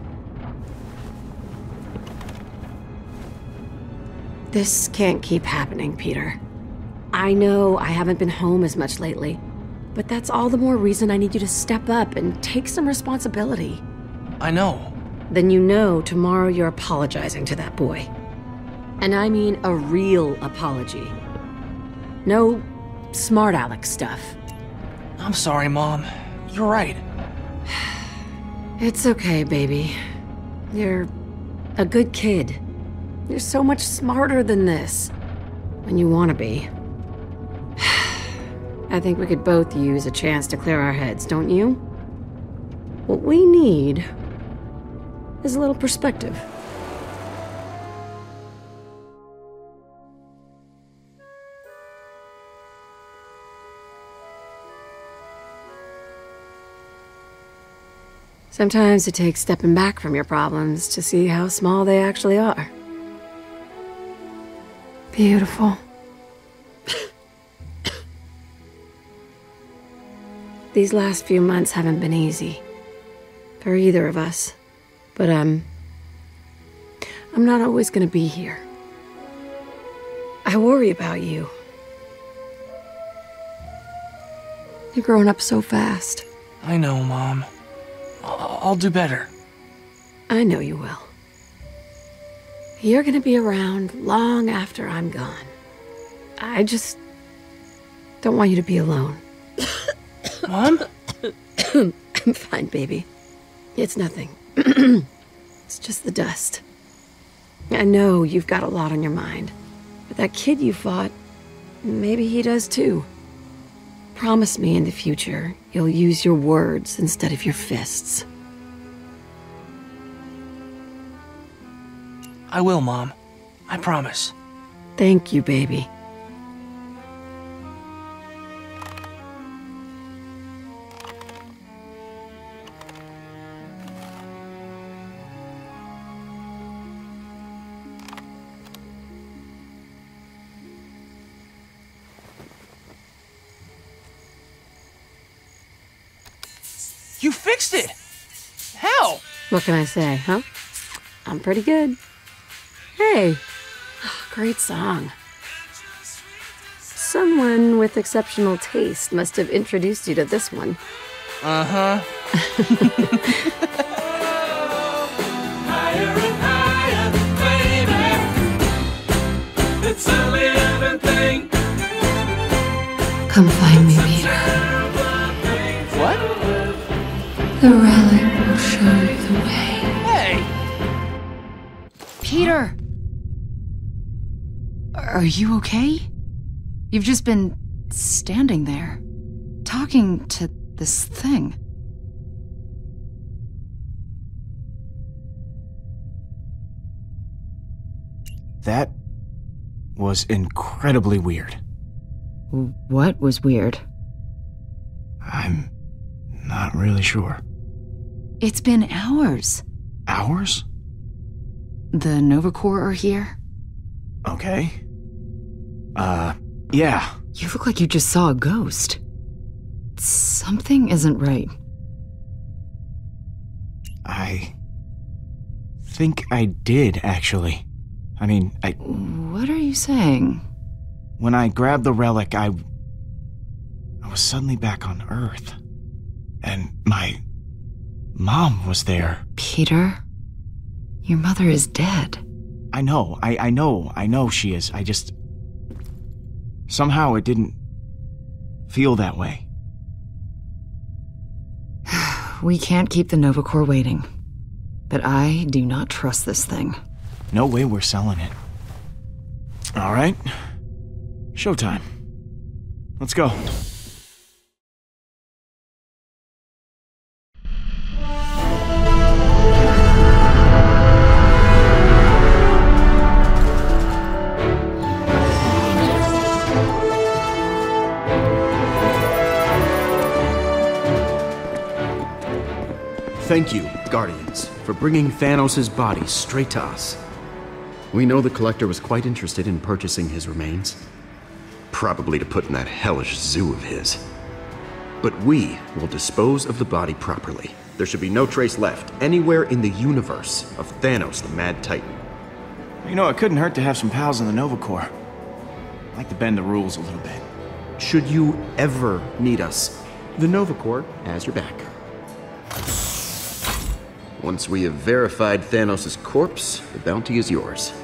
This can't keep happening, Peter. I know I haven't been home as much lately, but that's all the more reason I need you to step up and take some responsibility. I know. Then you know tomorrow you're apologizing to that boy. And I mean a real apology. No smart aleck stuff. I'm sorry, Mom. You're right. It's okay, baby. You're a good kid. You're so much smarter than this. When you want to be. I think we could both use a chance to clear our heads, don't you? What we need is a little perspective. Sometimes it takes stepping back from your problems to see how small they actually are. Beautiful. These last few months haven't been easy. For either of us. But, um... I'm not always gonna be here. I worry about you. You're growing up so fast. I know, Mom. I'll, I'll do better. I know you will. You're gonna be around long after I'm gone. I just don't want you to be alone. Mom? I'm fine, baby. It's nothing. It's just the dust. I know you've got a lot on your mind. But that kid you fought, maybe he does too. Promise me in the future you'll use your words instead of your fists. I will, Mom. I promise. Thank you, baby. You fixed it! How? What can I say, huh? I'm pretty good. Hey, great song. Someone with exceptional taste must have introduced you to this one. Uh-huh. Higher and higher, baby. It's a living thing. Come find me, Peter. What? The relic will show you the way. Hey! Peter! Are you okay? You've just been standing there, talking to this thing. That was incredibly weird. What was weird? I'm not really sure. It's been hours. Hours? The Nova Corps are here? Okay. Uh, yeah. You look like you just saw a ghost. Something isn't right. I think I did, actually. I mean, I... What are you saying? When I grabbed the relic, I... I was suddenly back on Earth. And my... mom was there. Peter? Your mother is dead. I know, I, I know, I know she is. I just... Somehow it didn't feel that way. We can't keep the Nova Corps waiting. But I do not trust this thing. No way we're selling it. All right. Showtime. Let's go. Thank you, Guardians, for bringing Thanos' body straight to us. We know the Collector was quite interested in purchasing his remains. Probably to put in that hellish zoo of his. But we will dispose of the body properly. There should be no trace left anywhere in the universe of Thanos the Mad Titan. You know, it couldn't hurt to have some pals in the Nova Corps. I like to bend the rules a little bit. Should you ever need us, the Nova Corps has your back. Once we have verified Thanos' corpse, the bounty is yours.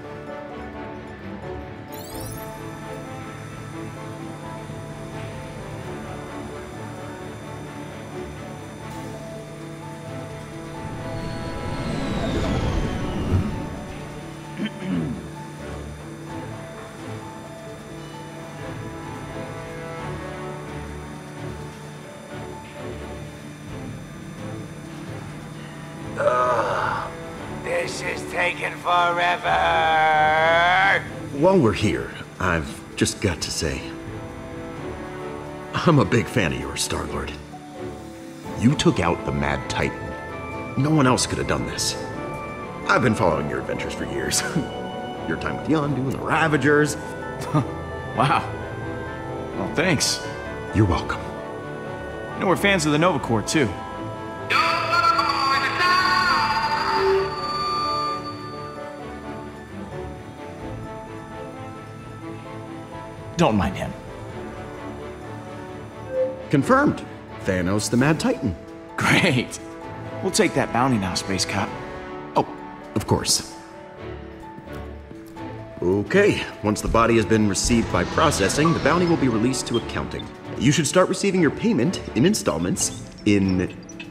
This is taking forever. While we're here, I've just got to say, I'm a big fan of yours, Star-Lord. You took out the Mad Titan. No one else could have done this. I've been following your adventures for years. Your time with Yondu and the Ravagers. Wow. Well, thanks. You're welcome. You know, we're fans of the Nova Corps, too. Don't mind him. Confirmed. Thanos the Mad Titan. Great. We'll take that bounty now, Space Cop. Oh, of course. Okay, once the body has been received by processing, the bounty will be released to accounting. You should start receiving your payment in installments in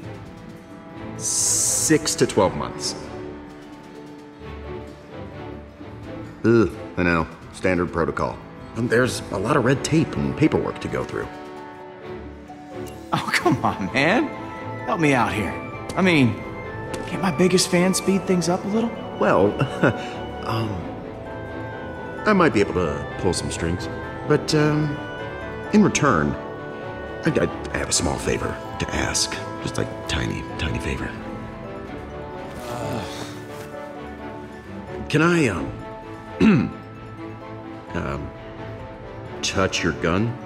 six to twelve months. Ugh, I know, standard protocol. And there's a lot of red tape and paperwork to go through. Oh, come on, man. Help me out here. I mean, can't my biggest fan speed things up a little? Well, um... I might be able to pull some strings. But, um... in return, I, I have a small favor to ask. Just like tiny, tiny favor. Uh, Can I, um... um... touch your gun?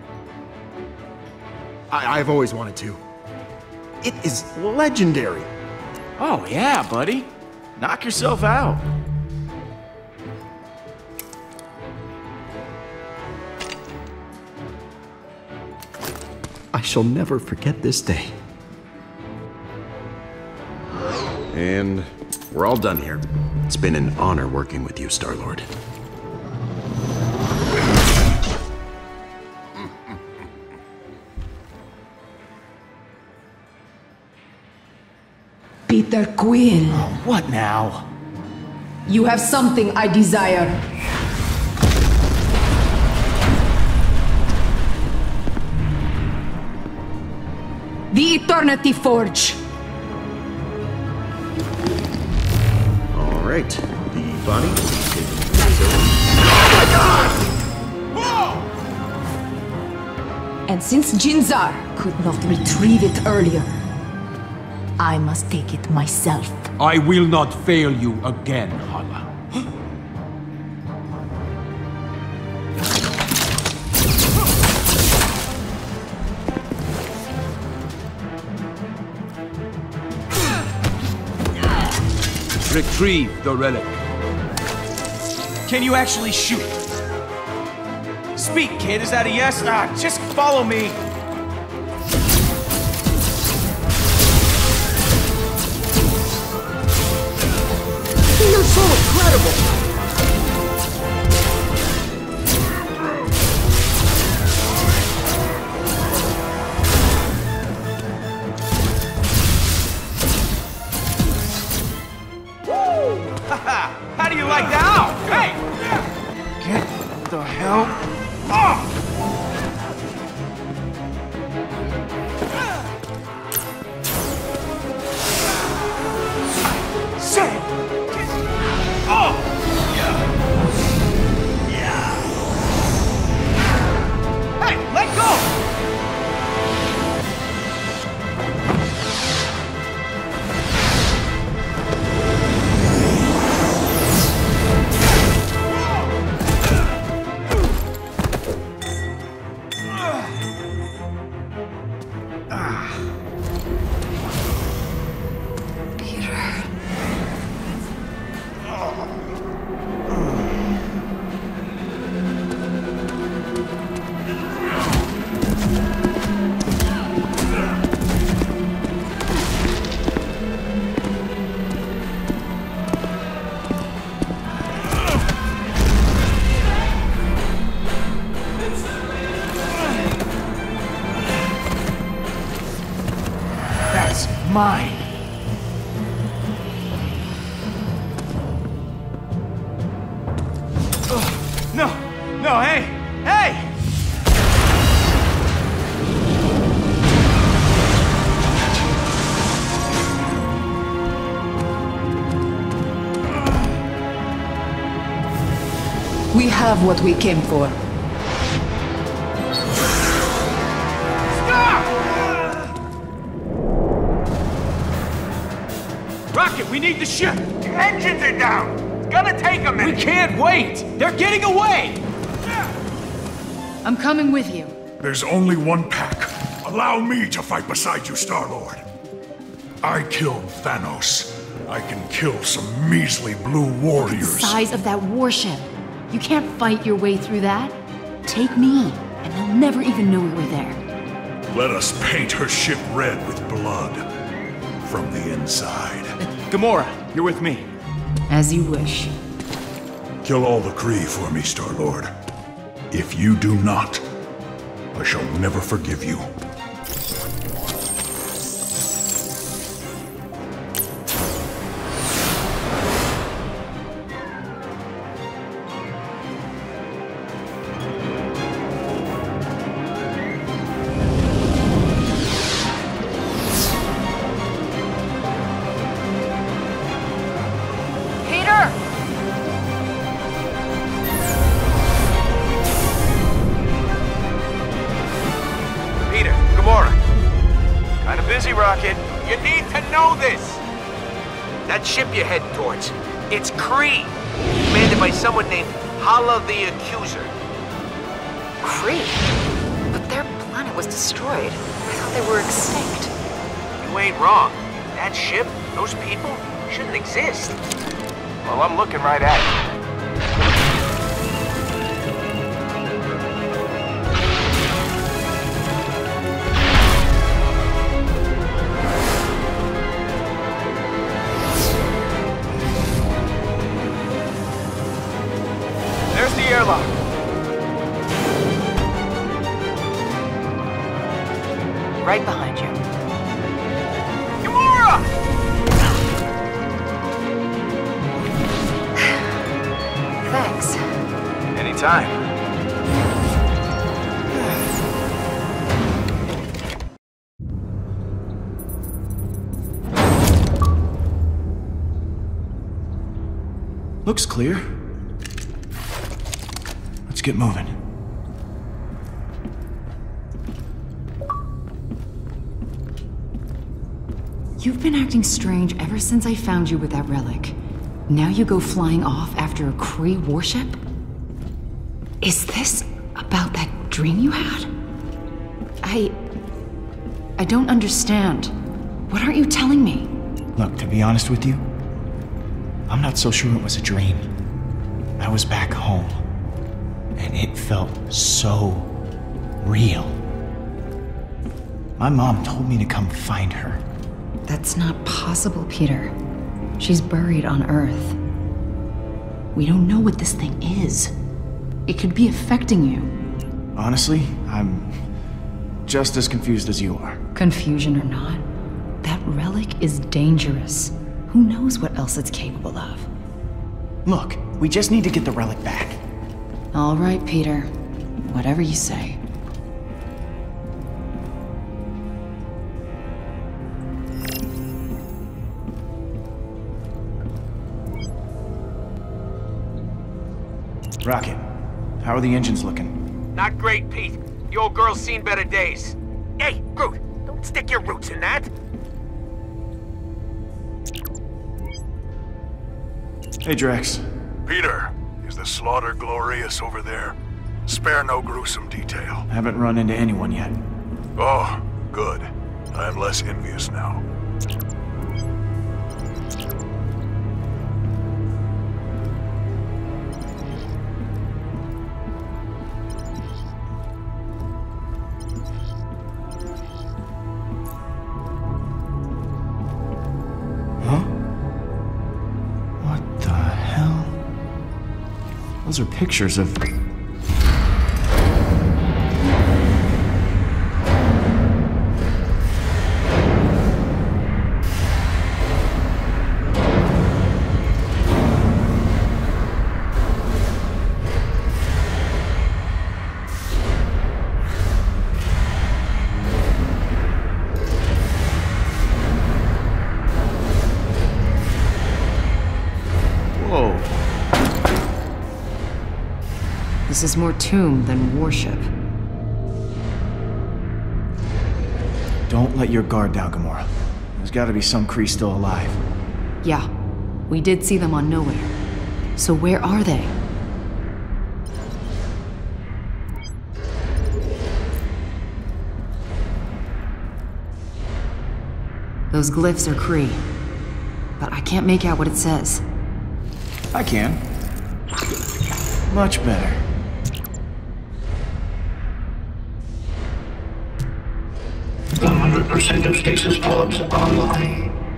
I I've always wanted to. It is legendary. Oh, yeah, buddy. Knock yourself out. I shall never forget this day. And we're all done here. It's been an honor working with you, Star-Lord. Peter Quill. What now? You have something I desire. The Eternity Forge. All right. The body will be taken to the facility. Oh my God! And since Jinzar could not retrieve it earlier, I must take it myself. I will not fail you again, Hala. Retrieve the relic. Can you actually shoot? Speak, kid. Is that a yes? Ah, just follow me. You're so incredible! How do you like that? Ow! Hey! Get the hell off! Shit! Oh! Yeah. Yeah. Hey, let go! Mine. Ugh. No, no, hey, hey! We have what we came for. We need the ship! The engines are down! It's gonna take a minute! We can't wait! They're getting away! I'm coming with you. There's only one pack. Allow me to fight beside you, Star-Lord. I killed Thanos. I can kill some measly blue warriors. The size of that warship. You can't fight your way through that. Take me, and they'll never even know we were there. Let us paint her ship red with blood. from the inside. Gamora, you're with me. As you wish. Kill all the Kree for me, Star-Lord. If you do not, I shall never forgive you. You need to know this! That ship you're heading towards, it's Kree, commanded by someone named Hala the Accuser. Kree? But their planet was destroyed. I thought they were extinct. You ain't wrong. That ship, those people, shouldn't exist. Well, I'm looking right at it. Airlock. Right behind you. Gamora! Thanks. Anytime. Looks clear. Let's get moving. You've been acting strange ever since I found you with that relic. Now you go flying off after a Kree warship? Is this about that dream you had? I... I don't understand. What aren't you telling me? Look, to be honest with you, I'm not so sure it was a dream. I was back home. And it felt so real. My mom told me to come find her. That's not possible, Peter. She's buried on Earth. We don't know what this thing is. It could be affecting you. Honestly, I'm just as confused as you are. Confusion or not, that relic is dangerous. Who knows what else it's capable of? Look, we just need to get the relic back. All right, Peter. Whatever you say. Rocket, how are the engines looking? Not great, Pete. The old girl's seen better days. Hey, Groot, don't stick your roots in that. Hey, Drax. Peter. Is the slaughter glorious over there? Spare no gruesome detail. Haven't run into anyone yet. Oh, good. I am less envious now. Huh? What the hell? Those are pictures of... This is more tomb than warship. Don't let your guard down, Gamora. There's gotta be some Kree still alive. Yeah, we did see them on Nowhere. So where are they? Those glyphs are Kree, but I can't make out what it says. I can. Much better. one hundred percent of stasis pods online.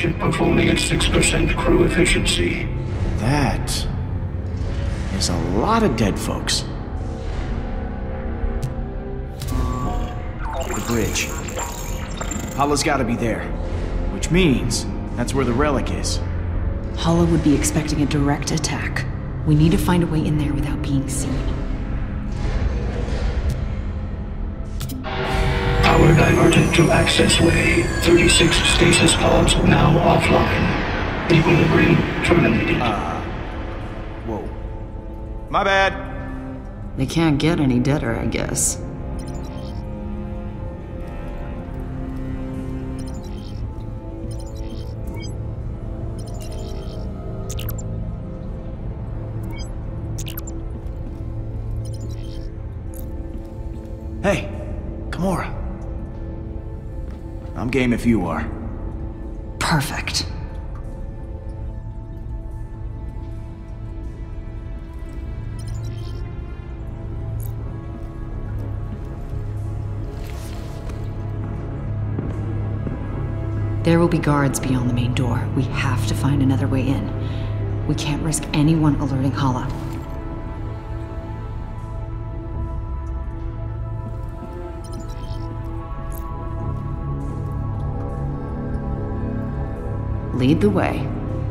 ship performing at six percent crew efficiency. That is a lot of dead folks. The bridge. Hala's gotta be there. Which means that's where the relic is. Hala would be expecting a direct attack. We need to find a way in there without being seen. Power diverted to access way. thirty-six stasis pods now offline. Equilibrium terminated. Uh, whoa. My bad. They can't get any deader, I guess. Hey, Gamora. I'm game if you are. Perfect. There will be guards beyond the main door. We have to find another way in. We can't risk anyone alerting Hala. Lead the way.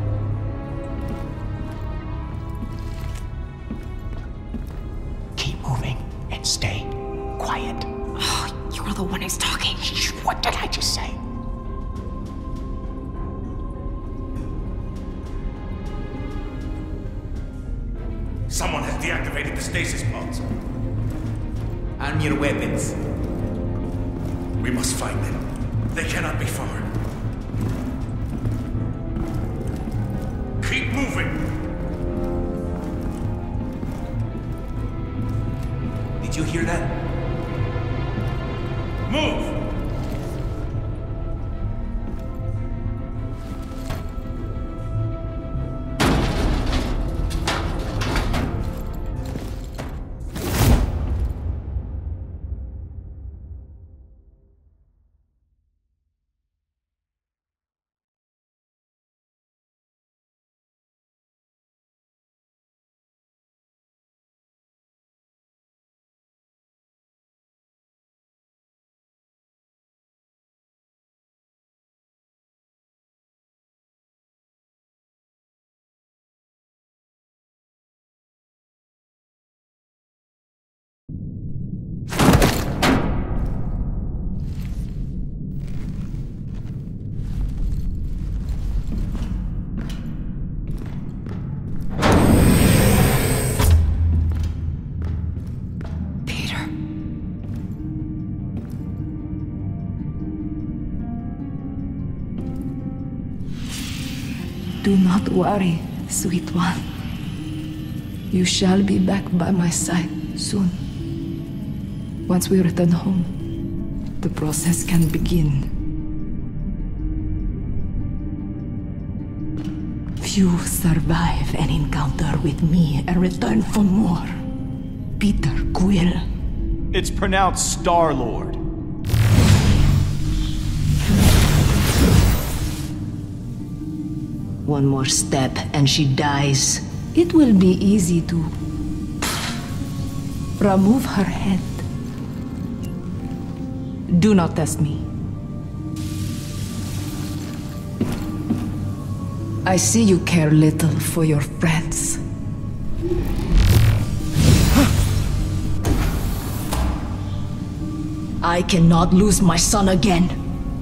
Keep moving and stay quiet. Oh, you're the one who's talking. What did I just say? Someone has deactivated the stasis pods. Arm your weapons. We must find them. They cannot be far. Keep moving! Did you hear that? Move! Do not worry, sweet one. You shall be back by my side soon. Once we return home, the process can begin. Few survive an encounter with me and return for more. Peter Quill. It's pronounced Star-Lord. One more step and she dies. It will be easy to remove her head. Do not test me. I see you care little for your friends. I cannot lose my son again.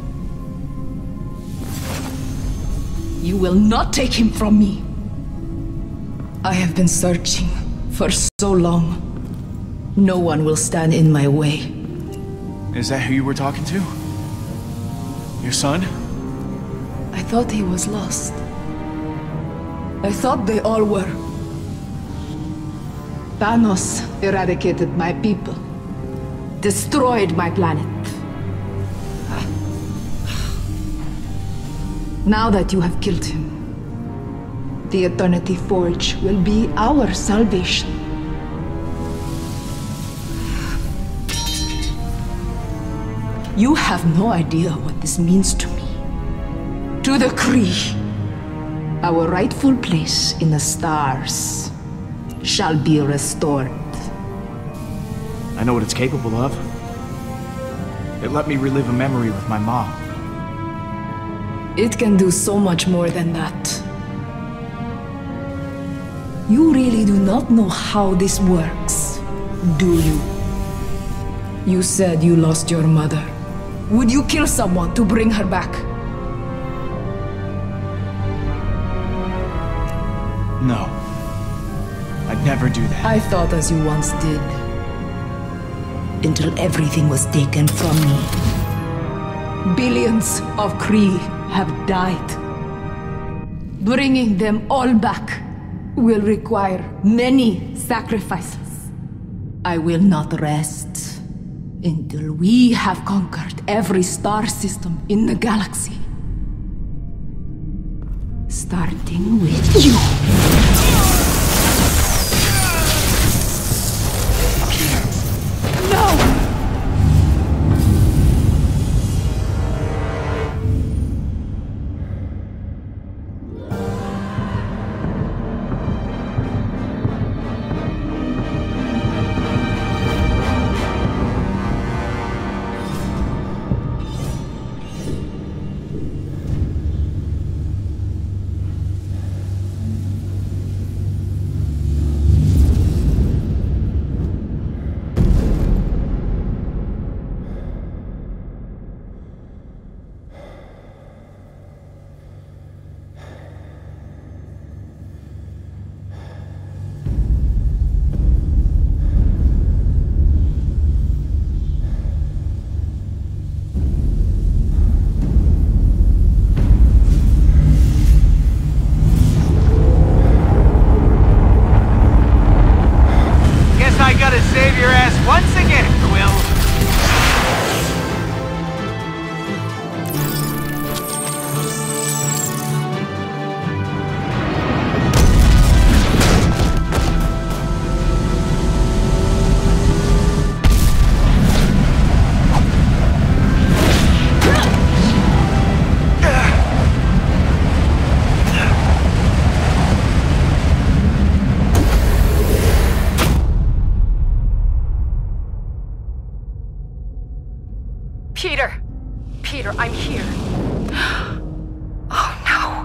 You will not take him from me. I have been searching for so long. No one will stand in my way. Is that who you were talking to? Your son? I thought he was lost. I thought they all were. Thanos eradicated my people. Destroyed my planet. Now that you have killed him, the Eternity Forge will be our salvation. You have no idea what this means to me. To To the Kree. Our rightful place in the stars shall be restored. I know what it's capable of. It let me relive a memory with my mom. It can do so much more than that. You really do not know how this works, do you? You said you lost your mother. Would you kill someone to bring her back? No. I'd never do that. I thought as you once did. Until everything was taken from me. Billions of Kree have died. Bringing them all back will require many sacrifices. I will not rest until we have conquered every star system in the galaxy. Starting with you. No! Peter! Peter, I'm here. Oh no.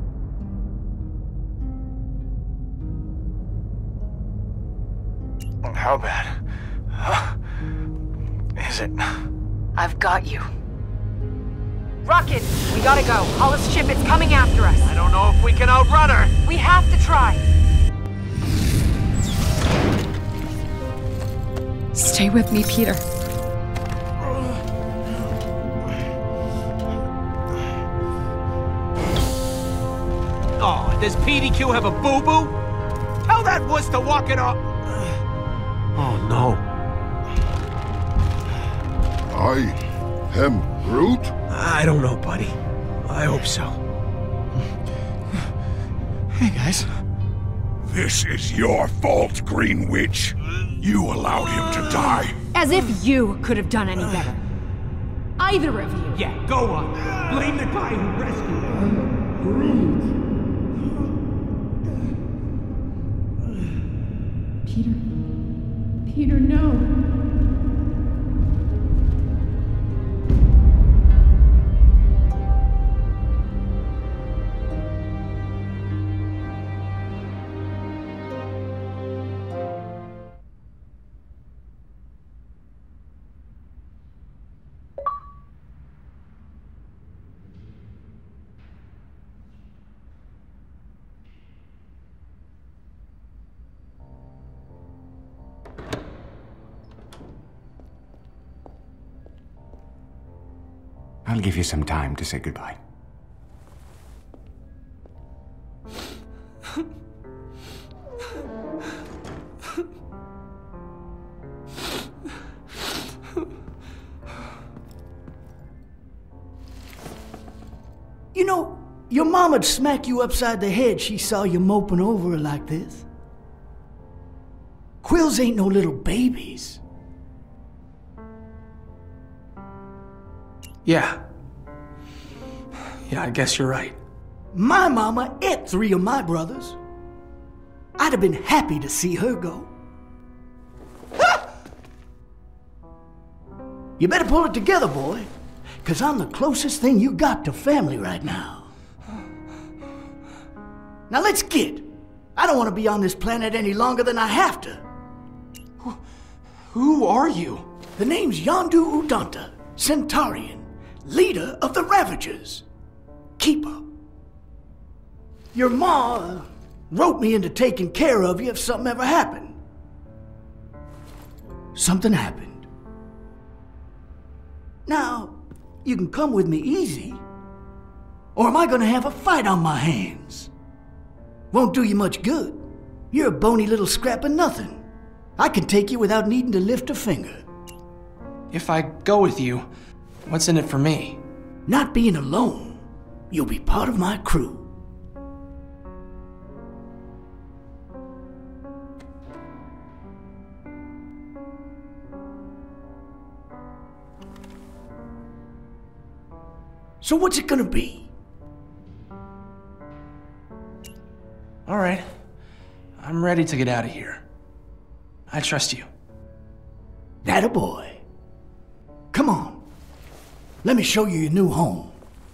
How bad? Huh? Is it? I've got you. Rocket, we gotta go. Hollis' ship, it's coming after us. I don't know if we can outrun her. We have to try. Stay with me, Peter. Oh, does P D Q have a boo-boo? Tell that wuss to walk it off. Oh, no. I am Groot? I don't know, buddy. I hope so. Hey, guys. This is your fault, Green Witch. You allowed him to die. As if you could have done any better. Either of you. Yeah, go on. Blame the guy who rescued him. Groot. Peter. Peter, no. I'll give you some time to say goodbye. You know, your mama'd smack you upside the head she saw you moping over her like this. Quills ain't no little babies. Yeah. Yeah, I guess you're right. My mama ate three of my brothers. I'd have been happy to see her go. Ah! You better pull it together, boy, because I'm the closest thing you got to family right now. Now let's get. I don't want to be on this planet any longer than I have to. Who, who are you? The name's Yondu Udonta, Centaurian, leader of the Ravagers. Keeper. Your ma wrote me into taking care of you if something ever happened. Something happened. Now, you can come with me easy, or am I gonna have a fight on my hands? Won't do you much good. You're a bony little scrap of nothing. I can take you without needing to lift a finger. If I go with you, what's in it for me? Not being alone. You'll be part of my crew. So what's it gonna be? All right. I'm ready to get out of here. I trust you. That a boy. Come on. Let me show you your new home.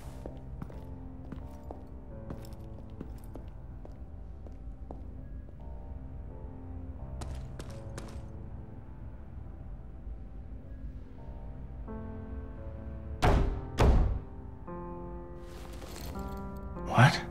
What?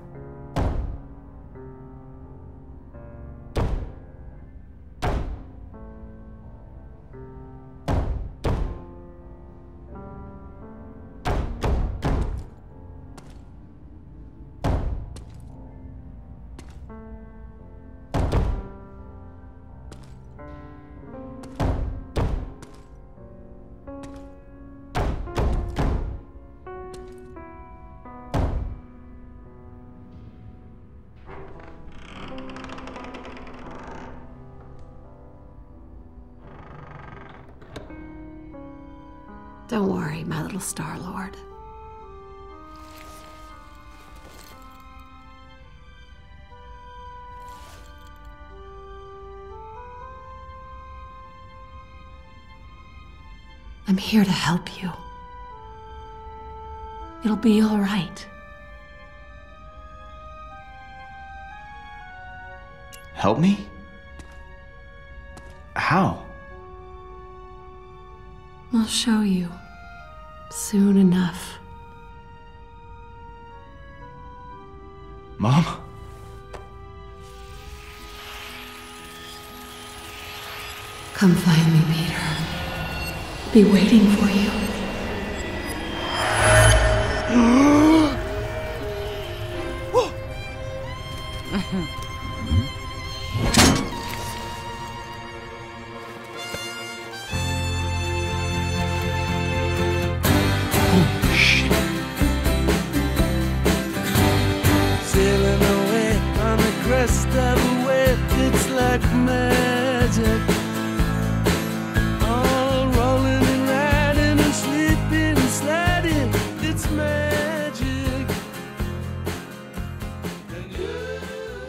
Don't worry, my little Star-Lord. I'm here to help you. It'll be all right. Help me? How? I'll show you. Soon enough. Mom? Come find me, Peter. I'll be waiting for you. Sailing away on the crest of a wave, it's like magic. All rolling and riding and sleeping and sliding, it's magic. And you...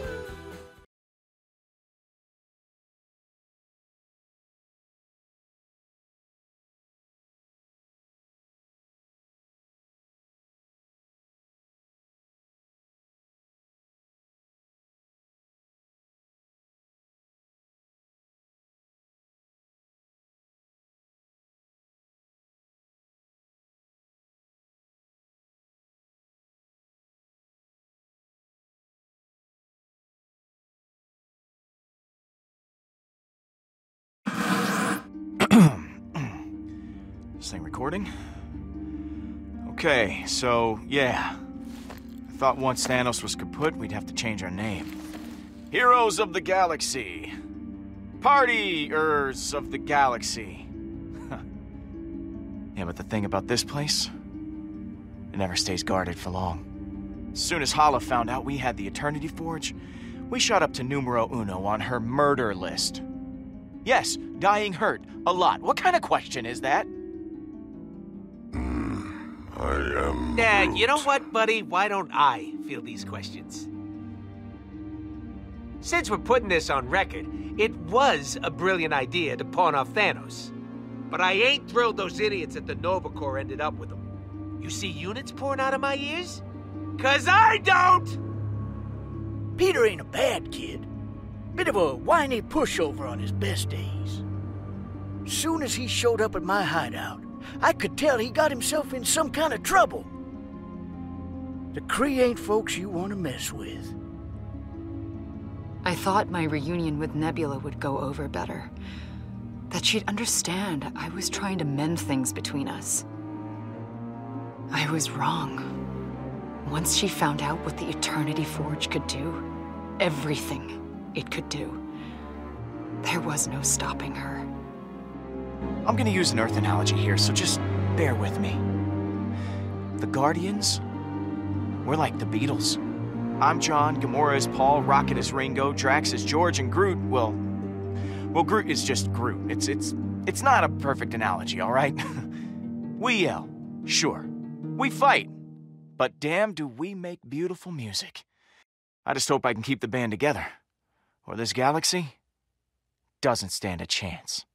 This thing recording? Okay, so, yeah. I thought once Thanos was kaput, we'd have to change our name. Heroes of the Galaxy. Partiers of the Galaxy. Yeah, but the thing about this place, it never stays guarded for long. As soon as Hala found out we had the Eternity Forge, we shot up to numero uno on her murder list. Yes, dying hurt. A lot. What kind of question is that? I am Yeah, Groot. you know what, buddy? Why don't I field these questions? Since we're putting this on record, it was a brilliant idea to pawn off Thanos. But I ain't thrilled those idiots at the Nova Corps ended up with him. You see units pouring out of my ears? 'Cause I don't! Peter ain't a bad kid. Bit of a whiny pushover on his best days. Soon as he showed up at my hideout, I could tell he got himself in some kind of trouble. The Kree ain't folks you want to mess with. I thought my reunion with Nebula would go over better. That she'd understand I was trying to mend things between us. I was wrong. Once she found out what the Eternity Forge could do, everything it could do, there was no stopping her. I'm gonna use an Earth analogy here, so just bear with me. The Guardians, we're like the Beatles. I'm John, Gamora is Paul, Rocket is Ringo, Drax is George, and Groot, well... Well, Groot is just Groot. It's, it's, it's not a perfect analogy, all right? We yell, sure. We fight. But damn, do we make beautiful music. I just hope I can keep the band together. Or this galaxy doesn't stand a chance.